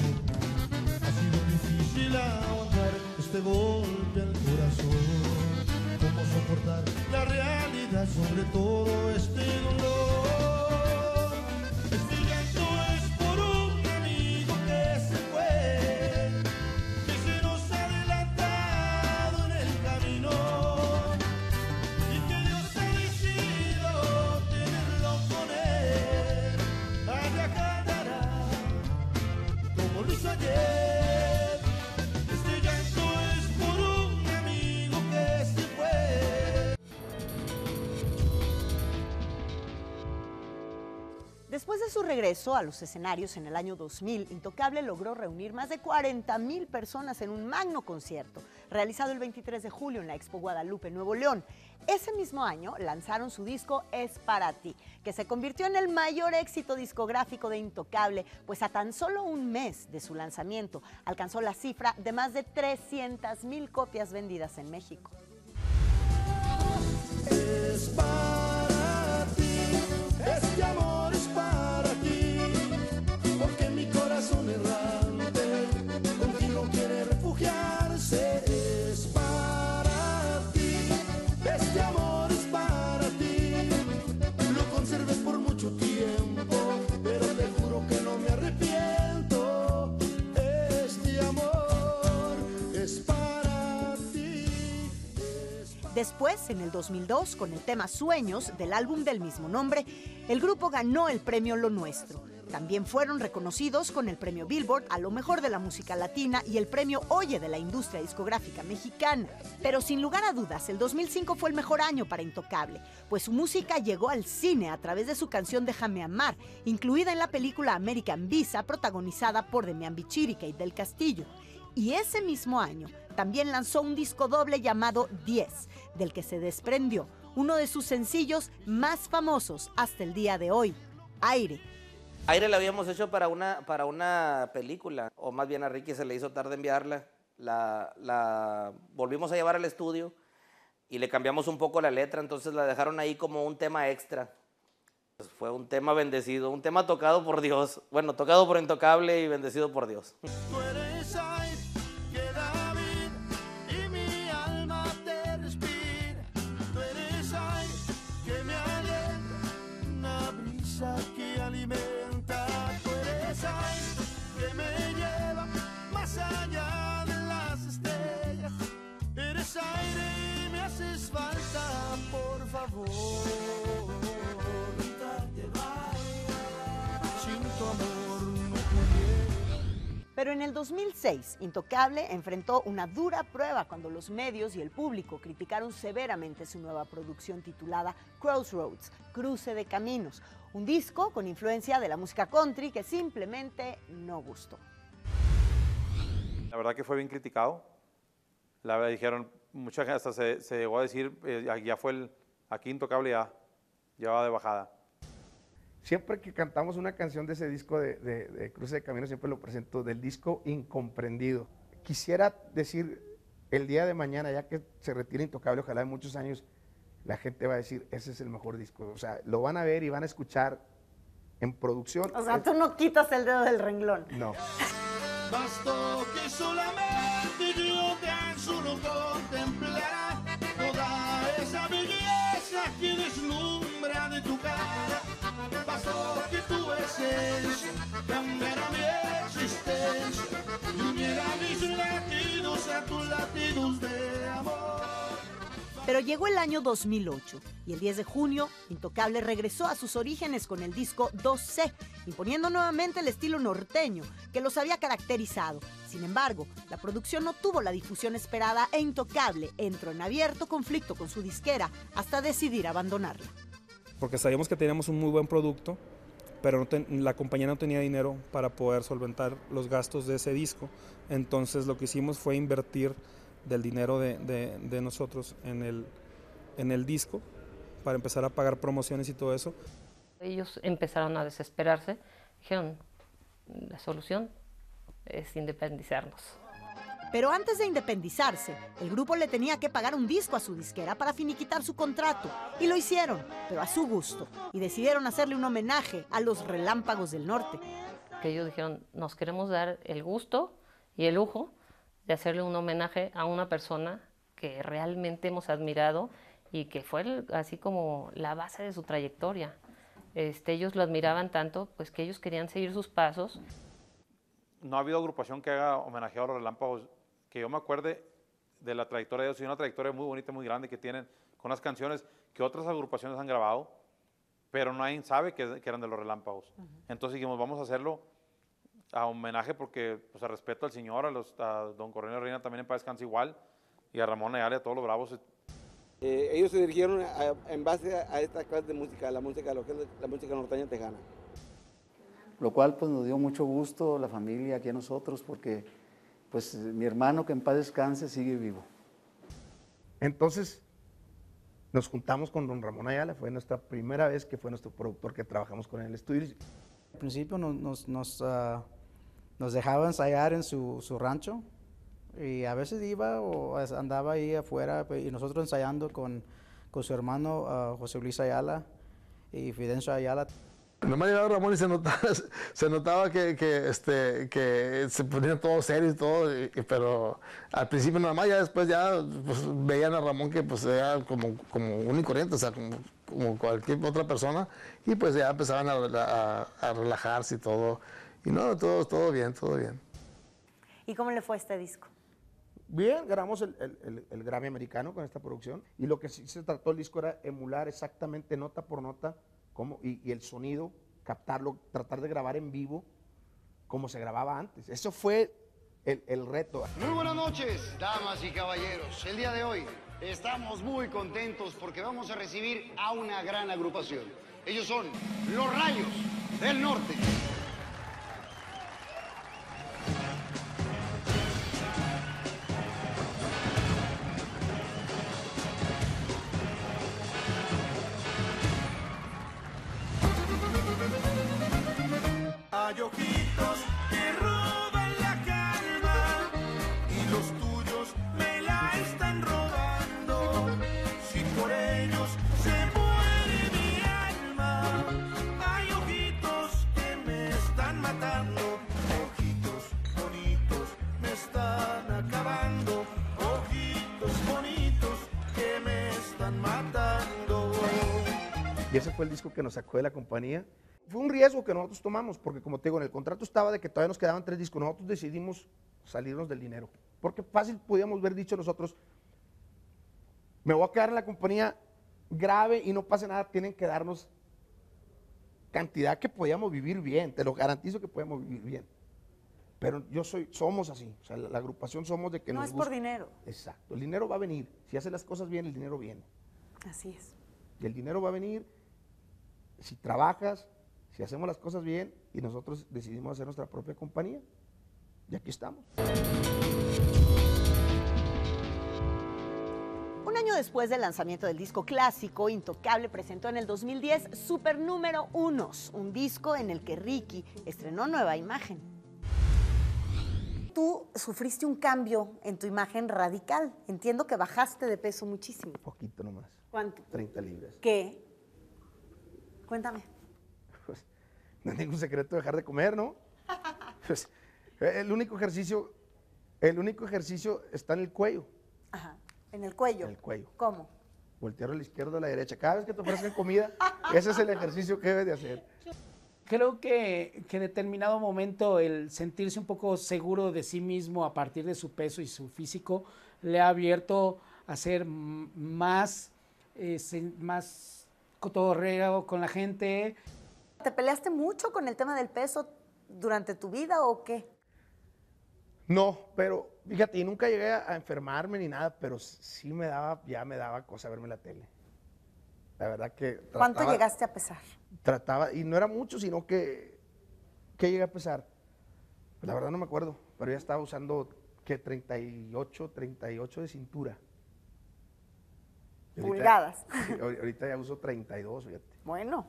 Difícil aguantar este golpe al corazón, cómo soportar la realidad sobre todo este dolor. Este llanto es por un amigo que se fue, que se nos ha adelantado en el camino y que Dios ha decidido tenerlo con él. Allá cantará como lo hizo ayer. Después de su regreso a los escenarios en el año dos mil, Intocable logró reunir más de cuarenta mil personas en un magno concierto, realizado el veintitrés de julio en la Expo Guadalupe, Nuevo León. Ese mismo año lanzaron su disco Es Para Ti, que se convirtió en el mayor éxito discográfico de Intocable, pues a tan solo un mes de su lanzamiento alcanzó la cifra de más de trescientas mil copias vendidas en México. Es para ti, este amor es para ti, porque mi corazón errante contigo quiere refugiarse. Es para ti, este amor es para ti, lo conserves por mucho tiempo, pero te juro que no me arrepiento. Este amor es para ti. Después, en el dos mil dos, con el tema Sueños del álbum del mismo nombre, el grupo ganó el premio Lo Nuestro. También fueron reconocidos con el premio Billboard a lo mejor de la música latina y el premio Oye de la industria discográfica mexicana. Pero sin lugar a dudas, el dos mil cinco fue el mejor año para Intocable, pues su música llegó al cine a través de su canción Déjame Amar, incluida en la película American Visa, protagonizada por Demián Bichir y Kate del Castillo. Y ese mismo año también lanzó un disco doble llamado diez, del que se desprendió uno de sus sencillos más famosos hasta el día de hoy, Aire. Aire la habíamos hecho para una, para una película, o más bien a Ricky se le hizo tarde enviarla. La, la volvimos a llevar al estudio y le cambiamos un poco la letra, entonces la dejaron ahí como un tema extra. Pues fue un tema bendecido, un tema tocado por Dios. Bueno, tocado por Intocable y bendecido por Dios. Tú eres aire que da vida y mi alma te respira. Tú eres aire que me alienta, una brisa que alimenta. Tú eres aire que me lleva más allá de las estrellas. Eres aire y me haces falta, por favor. Sin tu amor no pudiera. Pero en el dos mil seis, Intocable enfrentó una dura prueba cuando los medios y el público criticaron severamente su nueva producción titulada Crossroads, Cruce de Caminos, un disco con influencia de la música country que simplemente no gustó. La verdad que fue bien criticado. La verdad dijeron, mucha gente hasta se, se llegó a decir, eh, ya fue el, aquí Intocable ya, ya va de bajada. Siempre que cantamos una canción de ese disco de, de, de Cruce de Caminos, siempre lo presento del disco Incomprendido. Quisiera decir, el día de mañana, ya que se retire Intocable, ojalá en muchos años, la gente va a decir, ese es el mejor disco. O sea, lo van a ver y van a escuchar en producción. O sea, tú no quitas el dedo del renglón. No. Bastó que solamente yo tan solo contemplara toda esa belleza que deslumbra de tu cara. Bastó que tu esencia cambiara mi existencia y uniera mis latidos a tus latidos de amor. Pero llegó el año dos mil ocho y el diez de junio, Intocable regresó a sus orígenes con el disco dos ce, imponiendo nuevamente el estilo norteño que los había caracterizado. Sin embargo, la producción no tuvo la difusión esperada e Intocable entró en abierto conflicto con su disquera hasta decidir abandonarla. Porque sabíamos que teníamos un muy buen producto, pero no ten, la compañía no tenía dinero para poder solventar los gastos de ese disco. Entonces lo que hicimos fue invertir del dinero de, de, de nosotros en el, en el disco para empezar a pagar promociones y todo eso. Ellos empezaron a desesperarse, dijeron, la solución es independizarnos. Pero antes de independizarse, el grupo le tenía que pagar un disco a su disquera para finiquitar su contrato. Y lo hicieron, pero a su gusto. Y decidieron hacerle un homenaje a los Relámpagos del Norte. Que ellos dijeron, nos queremos dar el gusto y el lujo de hacerle un homenaje a una persona que realmente hemos admirado y que fue el, así como la base de su trayectoria. Este, ellos lo admiraban tanto, pues que ellos querían seguir sus pasos. No ha habido agrupación que haga homenajeado a los Relámpagos, que yo me acuerde de la trayectoria de ellos, y una trayectoria muy bonita, muy grande que tienen, con unas canciones que otras agrupaciones han grabado, pero nadie sabe que, que eran de los Relámpagos. Uh-huh. Entonces dijimos, vamos a hacerlo a homenaje porque, pues, a respeto al señor, a, los, a don Cornelio Reina también en paz descanse igual, y a Ramón Ayala y a todos los bravos. Eh, ellos se dirigieron a, en base a, a esta clase de música, la música, lo que es la música norteña tejana. Lo cual pues nos dio mucho gusto la familia aquí a nosotros porque pues mi hermano que en paz descanse sigue vivo. Entonces nos juntamos con don Ramón Ayala, fue nuestra primera vez que fue nuestro productor que trabajamos con él en el estudio. Al principio nos, nos, nos, uh, nos dejaba ensayar en su, su rancho y a veces iba o andaba ahí afuera y nosotros ensayando con, con su hermano uh, José Luis Ayala y Fidencio Ayala. Nomás llegaba Ramón y se notaba, se notaba que, que, este, que se ponían todos serios y todo, y, pero al principio nada más, ya después ya pues, veían a Ramón que pues era como, como un y corriente, o sea, como, como cualquier otra persona, y pues ya empezaban a, a, a relajarse y todo, y no, todo, todo bien, todo bien. ¿Y cómo le fue este disco? Bien, ganamos el, el, el, el Grammy americano con esta producción, y lo que sí se trató el disco era emular exactamente nota por nota, Cómo, y, y el sonido, captarlo, tratar de grabar en vivo como se grababa antes. Eso fue el, el reto. Muy buenas noches, damas y caballeros. El día de hoy estamos muy contentos porque vamos a recibir a una gran agrupación. Ellos son Los Rayos del Norte. Hay ojitos que roban la calma y los tuyos me la están robando. Si por ellos se muere mi alma, hay ojitos que me están matando. Ojitos bonitos me están acabando. Ojitos bonitos que me están matando. Y ese fue el disco que nos sacó de la compañía. Fue un riesgo que nosotros tomamos, porque como te digo, en el contrato estaba de que todavía nos quedaban tres discos. Nosotros decidimos salirnos del dinero, porque fácil podíamos haber dicho nosotros, me voy a quedar en la compañía grave y no pase nada, tienen que darnos cantidad que podíamos vivir bien, te lo garantizo que podemos vivir bien. Pero yo soy, somos así, o sea, la, la agrupación somos de que no nos es gusta. por dinero. Exacto, el dinero va a venir, si haces las cosas bien, el dinero viene. Así es. Y el dinero va a venir si trabajas, si hacemos las cosas bien y nosotros decidimos hacer nuestra propia compañía. Y aquí estamos. Un año después del lanzamiento del disco clásico, Intocable presentó en el dos mil diez Super Número Unos, un disco en el que Ricky estrenó nueva imagen. Tú sufriste un cambio en tu imagen radical. Entiendo que bajaste de peso muchísimo. Poquito nomás. ¿Cuánto? treinta libras. ¿Qué? Cuéntame. Pues, no es ningún secreto dejar de comer, ¿no? Pues, el único ejercicio, el único ejercicio está en el cuello. Ajá, en el cuello. En el cuello. ¿Cómo? Voltear a la izquierda o a la derecha. Cada vez que te ofrezcan comida, ese es el ejercicio que debes de hacer. Creo que, que en determinado momento el sentirse un poco seguro de sí mismo a partir de su peso y su físico le ha abierto hacer más, eh, más cotorreo con la gente. ¿Te peleaste mucho con el tema del peso durante tu vida o qué? No, pero fíjate, y nunca llegué a, a enfermarme ni nada, pero sí me daba, ya me daba cosa verme la tele. La verdad que trataba, ¿Cuánto llegaste a pesar? Trataba, y no era mucho, sino que, ¿qué llegué a pesar? Pues la verdad no me acuerdo, pero ya estaba usando, ¿qué? treinta y ocho, treinta y ocho de cintura. Y ahorita- Pulgadas. sí, ahor- ahorita ya uso treinta y dos, fíjate. Bueno.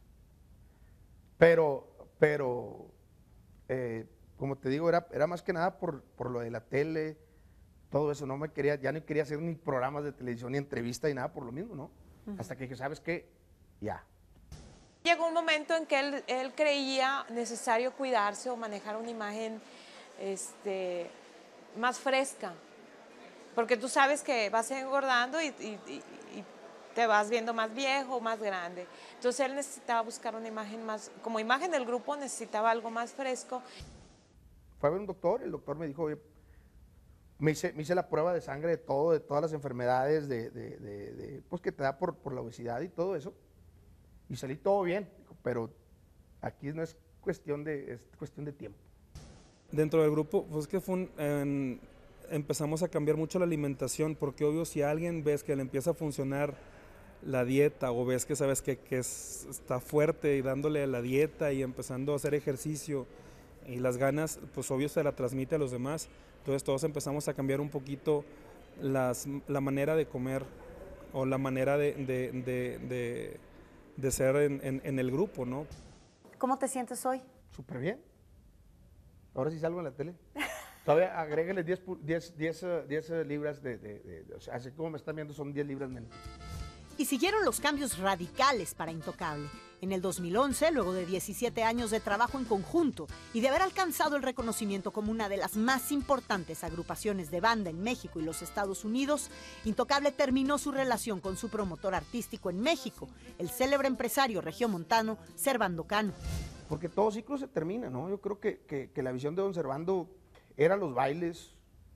Pero, pero, eh, como te digo, era, era más que nada por, por lo de la tele, todo eso. No me quería, ya no quería hacer ni programas de televisión, ni entrevistas, ni nada por lo mismo, ¿no? Ujú. Hasta que dije, ¿sabes qué? Ya. Llegó un momento en que él, él creía necesario cuidarse o manejar una imagen este, más fresca, porque tú sabes que vas engordando y, y- y- y te vas viendo más viejo, más grande. Entonces él necesitaba buscar una imagen más, como imagen del grupo necesitaba algo más fresco. Fue a ver un doctor, el doctor me dijo, oye, me hice, me hice la prueba de sangre de todo, de todas las enfermedades, de, de- de- de, pues que te da por, por la obesidad y todo eso, y salí todo bien, pero aquí no es cuestión de, es cuestión de tiempo. Dentro del grupo, pues que fue un, en- empezamos a cambiar mucho la alimentación, porque obvio si a alguien ves que le empieza a funcionar la dieta o ves que sabes que, que es- está fuerte y dándole a la dieta y empezando a hacer ejercicio y las ganas, pues obvio se la transmite a los demás. Entonces todos empezamos a cambiar un poquito las, la manera de comer o la manera de, de, de, de- de ser en, en- en el grupo, ¿no? ¿Cómo te sientes hoy? Súper bien. Ahora sí salgo en la tele. Todavía agréguele diez, pu- diez, diez, eh, diez, eh, libras de, de- de- de- o sea, así como me están viendo son diez libras menos. Y siguieron los cambios radicales para Intocable. En el dos mil once, luego de diecisiete años de trabajo en conjunto y de haber alcanzado el reconocimiento como una de las más importantes agrupaciones de banda en México y los Estados Unidos, Intocable terminó su relación con su promotor artístico en México, el célebre empresario regiomontano Servando Cano. Porque todo ciclo se termina, ¿no? Yo creo que, que- que la visión de don Servando era los bailes.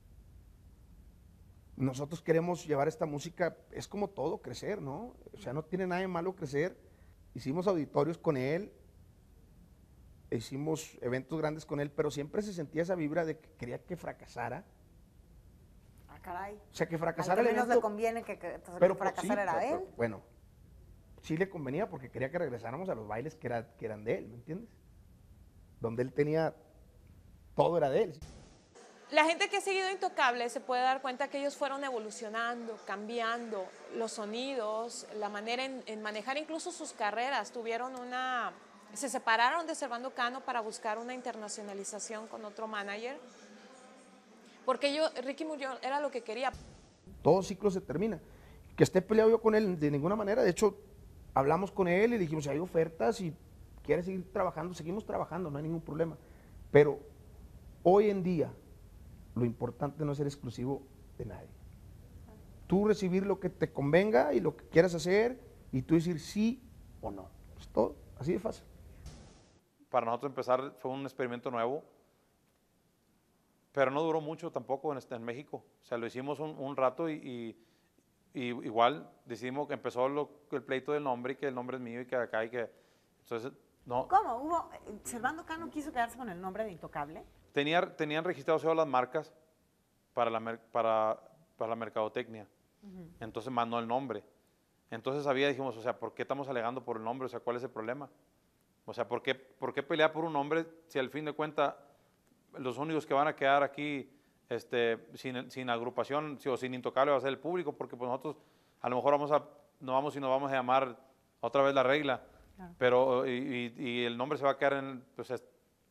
Nosotros queremos llevar esta música, es como todo, crecer, ¿no? O sea, no tiene nada de malo crecer. Hicimos auditorios con él, hicimos eventos grandes con él, pero siempre se sentía esa vibra de que quería que fracasara. Ah, caray. O sea, que Al fracasara que el menos evento. le conviene que, que Pero, fracasar sí, era pero- él. pero, bueno, sí le convenía porque quería que regresáramos a los bailes que, era- que eran de él, ¿me entiendes? Donde él tenía, todo era de él. La gente que ha seguido Intocable se puede dar cuenta que ellos fueron evolucionando, cambiando los sonidos, la manera en, en manejar incluso sus carreras. Tuvieron una, se separaron de Servando Cano para buscar una internacionalización con otro manager, porque yo, Ricky Muñoz era lo que quería. Todo ciclo se termina. Que esté peleado yo con él de ninguna manera. De hecho, hablamos con él y le dijimos, si hay ofertas y quiere seguir trabajando, seguimos trabajando, no hay ningún problema. Pero hoy en día, lo importante no es ser exclusivo de nadie. Tú recibir lo que te convenga y lo que quieras hacer y tú decir sí o no. Es todo, así de fácil. Para nosotros empezar fue un experimento nuevo, pero no duró mucho tampoco en, este- en México. O sea, lo hicimos un, un rato y, y- y igual decidimos que empezó lo- el pleito del nombre y que el nombre es mío y que acá y que... Entonces, no, ¿Cómo? ¿Hubo, Servando Cano quiso quedarse con el nombre de Intocable? tenía, tenían registrados todas las marcas para la, mer- para, para la mercadotecnia. Entonces mandó el nombre. Entonces había, dijimos, o sea, ¿por qué estamos alegando por el nombre? O sea, ¿cuál es el problema? O sea, ¿por qué, por qué pelear por un nombre si al fin de cuentas los únicos que van a quedar aquí este, sin, sin agrupación si- o sin Intocable va a ser el público? Porque pues nosotros a lo mejor vamos a, no vamos y nos vamos a llamar otra vez La Regla, Claro. pero y, y- y el nombre se va a quedar en, pues, es-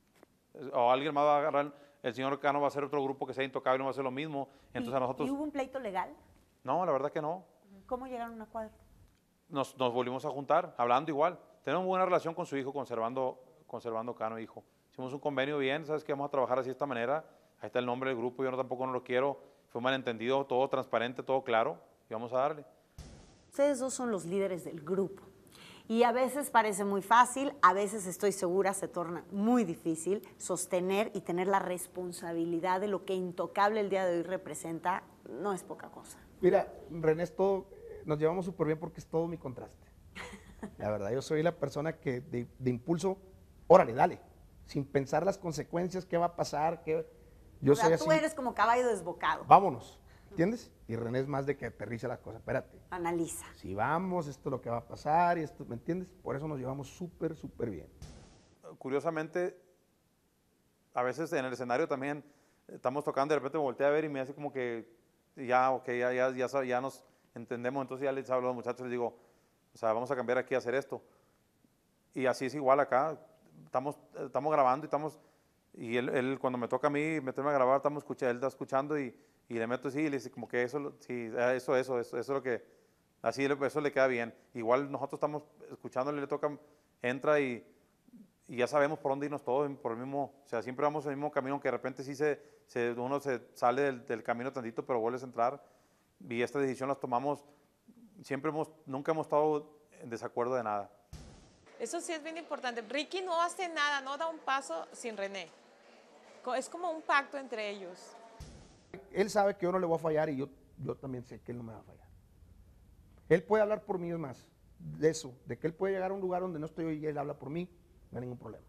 o alguien más va a agarrar, el señor Cano va a hacer otro grupo que sea Intocable, no va a ser lo mismo. Entonces ¿Y, a nosotros, ¿Y hubo un pleito legal? no, la verdad que no. ¿Cómo llegaron a un acuerdo? Nos, nos volvimos a juntar, hablando igual. Tenemos buena relación con su hijo, conservando, conservando Cano, hijo. Hicimos un convenio bien, sabes que vamos a trabajar así de esta manera. Ahí está el nombre del grupo, yo no, tampoco no lo quiero. Fue un malentendido, todo transparente, todo claro, y vamos a darle. Ustedes dos son los líderes del grupo. Y a veces parece muy fácil, a veces estoy segura se torna muy difícil sostener y tener la responsabilidad de lo que Intocable el día de hoy representa. No es poca cosa. Mira, René, es todo, nos llevamos súper bien porque es todo mi contraste. La verdad, yo soy la persona que de, de impulso, órale, dale, sin pensar las consecuencias, qué va a pasar, qué... Yo o sea, soy tú así, eres como caballo desbocado. vámonos, ¿entiendes? Y René es más de que aterriza las cosas, espérate. Analiza. Si vamos, esto es lo que va a pasar, y esto, ¿me entiendes? Por eso nos llevamos súper, súper bien. Curiosamente, a veces en el escenario también estamos tocando, de repente me volteé a ver y me hace como que ya, ok, ya, ya, ya, sab- ya nos entendemos, entonces ya les hablo a los muchachos, les digo, o sea, vamos a cambiar aquí a hacer esto. Y así es igual acá, estamos, estamos grabando y estamos, y él, él cuando me toca a mí meterme a grabar, estamos escuchando, él está escuchando y, y le meto así y le dice como que eso, lo- sí, eso, eso, eso, eso es lo que, así le- eso le queda bien. Igual nosotros estamos escuchándole, le toca, entra y, y ya sabemos por dónde irnos todos, por el mismo, o sea, siempre vamos en el mismo camino, aunque de repente sí se, se- uno se sale del, del camino tantito, pero vuelves a entrar. Y esta decisión las tomamos, siempre hemos, nunca hemos estado en desacuerdo de nada. Eso sí es bien importante. Ricky no hace nada, no da un paso sin René. Co- Es como un pacto entre ellos. Él sabe que yo no le voy a fallar y yo, yo también sé que él no me va a fallar. Él puede hablar por mí, es más, de eso, de que él puede llegar a un lugar donde no estoy yo y él habla por mí, no hay ningún problema.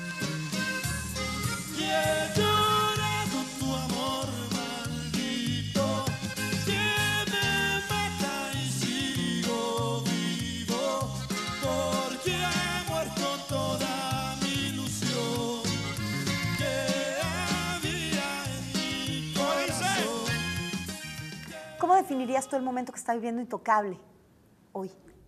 Y he llorado tu amor maldito, que me mata y sigo vivo, porque ha muerto toda mi ilusión que había en mi corazón. ¿Cómo definirías tú el momento que está viviendo Intocable hoy?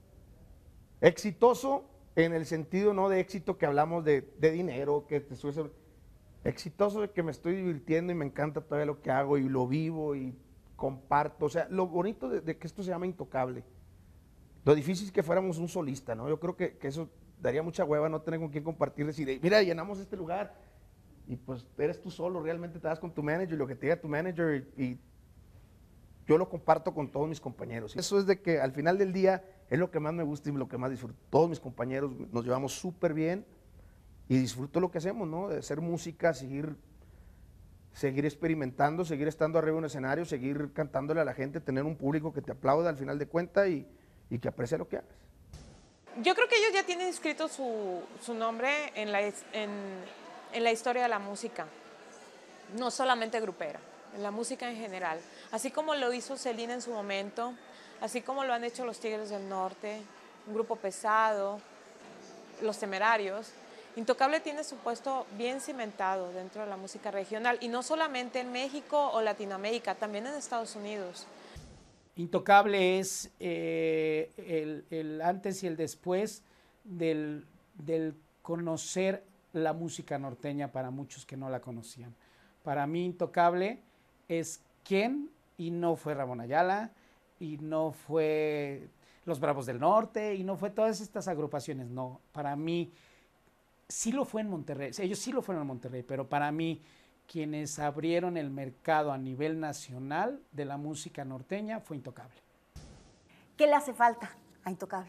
Exitoso en el sentido no de éxito que hablamos de, de dinero, que te subes a- exitoso de que me estoy divirtiendo y me encanta todavía lo que hago y lo vivo y comparto. O sea, lo bonito de, de que esto se llama Intocable. Lo difícil es que fuéramos un solista, ¿no? Yo creo que, que eso daría mucha hueva no tener con quién compartir, decir, mira, llenamos este lugar y pues eres tú solo, realmente te das con tu manager y lo que te diga tu manager y, y yo lo comparto con todos mis compañeros. Eso es de que al final del día es lo que más me gusta y lo que más disfruto. Todos mis compañeros nos llevamos súper bien y disfruto lo que hacemos, ¿no? De hacer música, seguir, seguir experimentando, seguir estando arriba de un escenario, seguir cantándole a la gente, tener un público que te aplauda al final de cuentas y, y que aprecie lo que hagas. Yo creo que ellos ya tienen escrito su, su nombre en la, his- en, en la historia de la música, no solamente grupera, en la música en general. Así como lo hizo Selena en su momento, así como lo han hecho los Tigres del Norte, un grupo pesado, los Temerarios. Intocable tiene su puesto bien cimentado dentro de la música regional, y no solamente en México o Latinoamérica, también en Estados Unidos. Intocable es eh, el, el antes y el después del, del conocer la música norteña para muchos que no la conocían. Para mí Intocable es quién, y no fue Ramón Ayala, y no fue Los Bravos del Norte, y no fue todas estas agrupaciones, no. Para mí sí lo fue en Monterrey, ellos sí lo fueron en Monterrey, pero para mí quienes abrieron el mercado a nivel nacional de la música norteña fue Intocable. ¿Qué le hace falta a Intocable?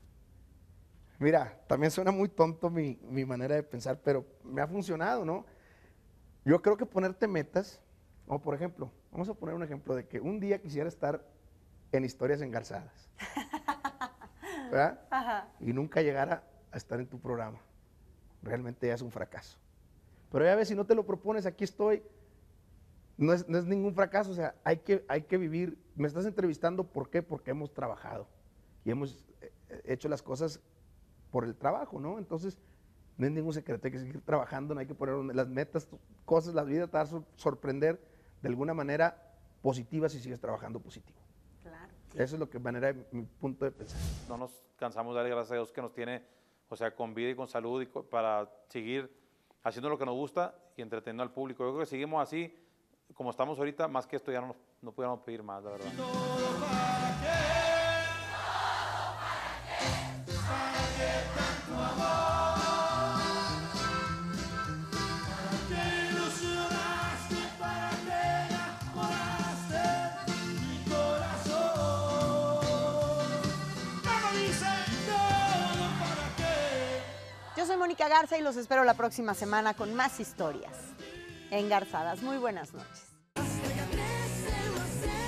Mira, también suena muy tonto mi, mi manera de pensar, pero me ha funcionado, ¿no? Yo creo que ponerte metas, o por ejemplo, vamos a poner un ejemplo de que un día quisiera estar en Historias Engarzadas, ¿verdad? Ajá. Y nunca llegara a estar en tu programa. Realmente ya es un fracaso. Pero ya ves, si no te lo propones, aquí estoy, no es, no es ningún fracaso, o sea, hay que, hay que vivir. Me estás entrevistando, ¿por qué? Porque hemos trabajado y hemos eh, hecho las cosas por el trabajo, ¿no? Entonces, no es ningún secreto, hay que seguir trabajando, no hay que poner las metas, cosas, la vida te va a sor- sorprender de alguna manera positiva si sigues trabajando positivo. Claro. Eso es lo que manera de mi punto de pensar. No nos cansamos de darle gracias a Dios que nos tiene, o sea, con vida y con salud y co- para seguir haciendo lo que nos gusta y entreteniendo al público. Yo creo que seguimos así, como estamos ahorita, más que esto ya no, nos- no pudiéramos pedir más, la verdad. Que ilusionaste, para que enamoraste mi corazón. ¿Cómo dice? Todo para qué. Yo soy Mónica Garza y los espero la próxima semana con más historias engarzadas. Muy buenas noches. Hasta que crecen los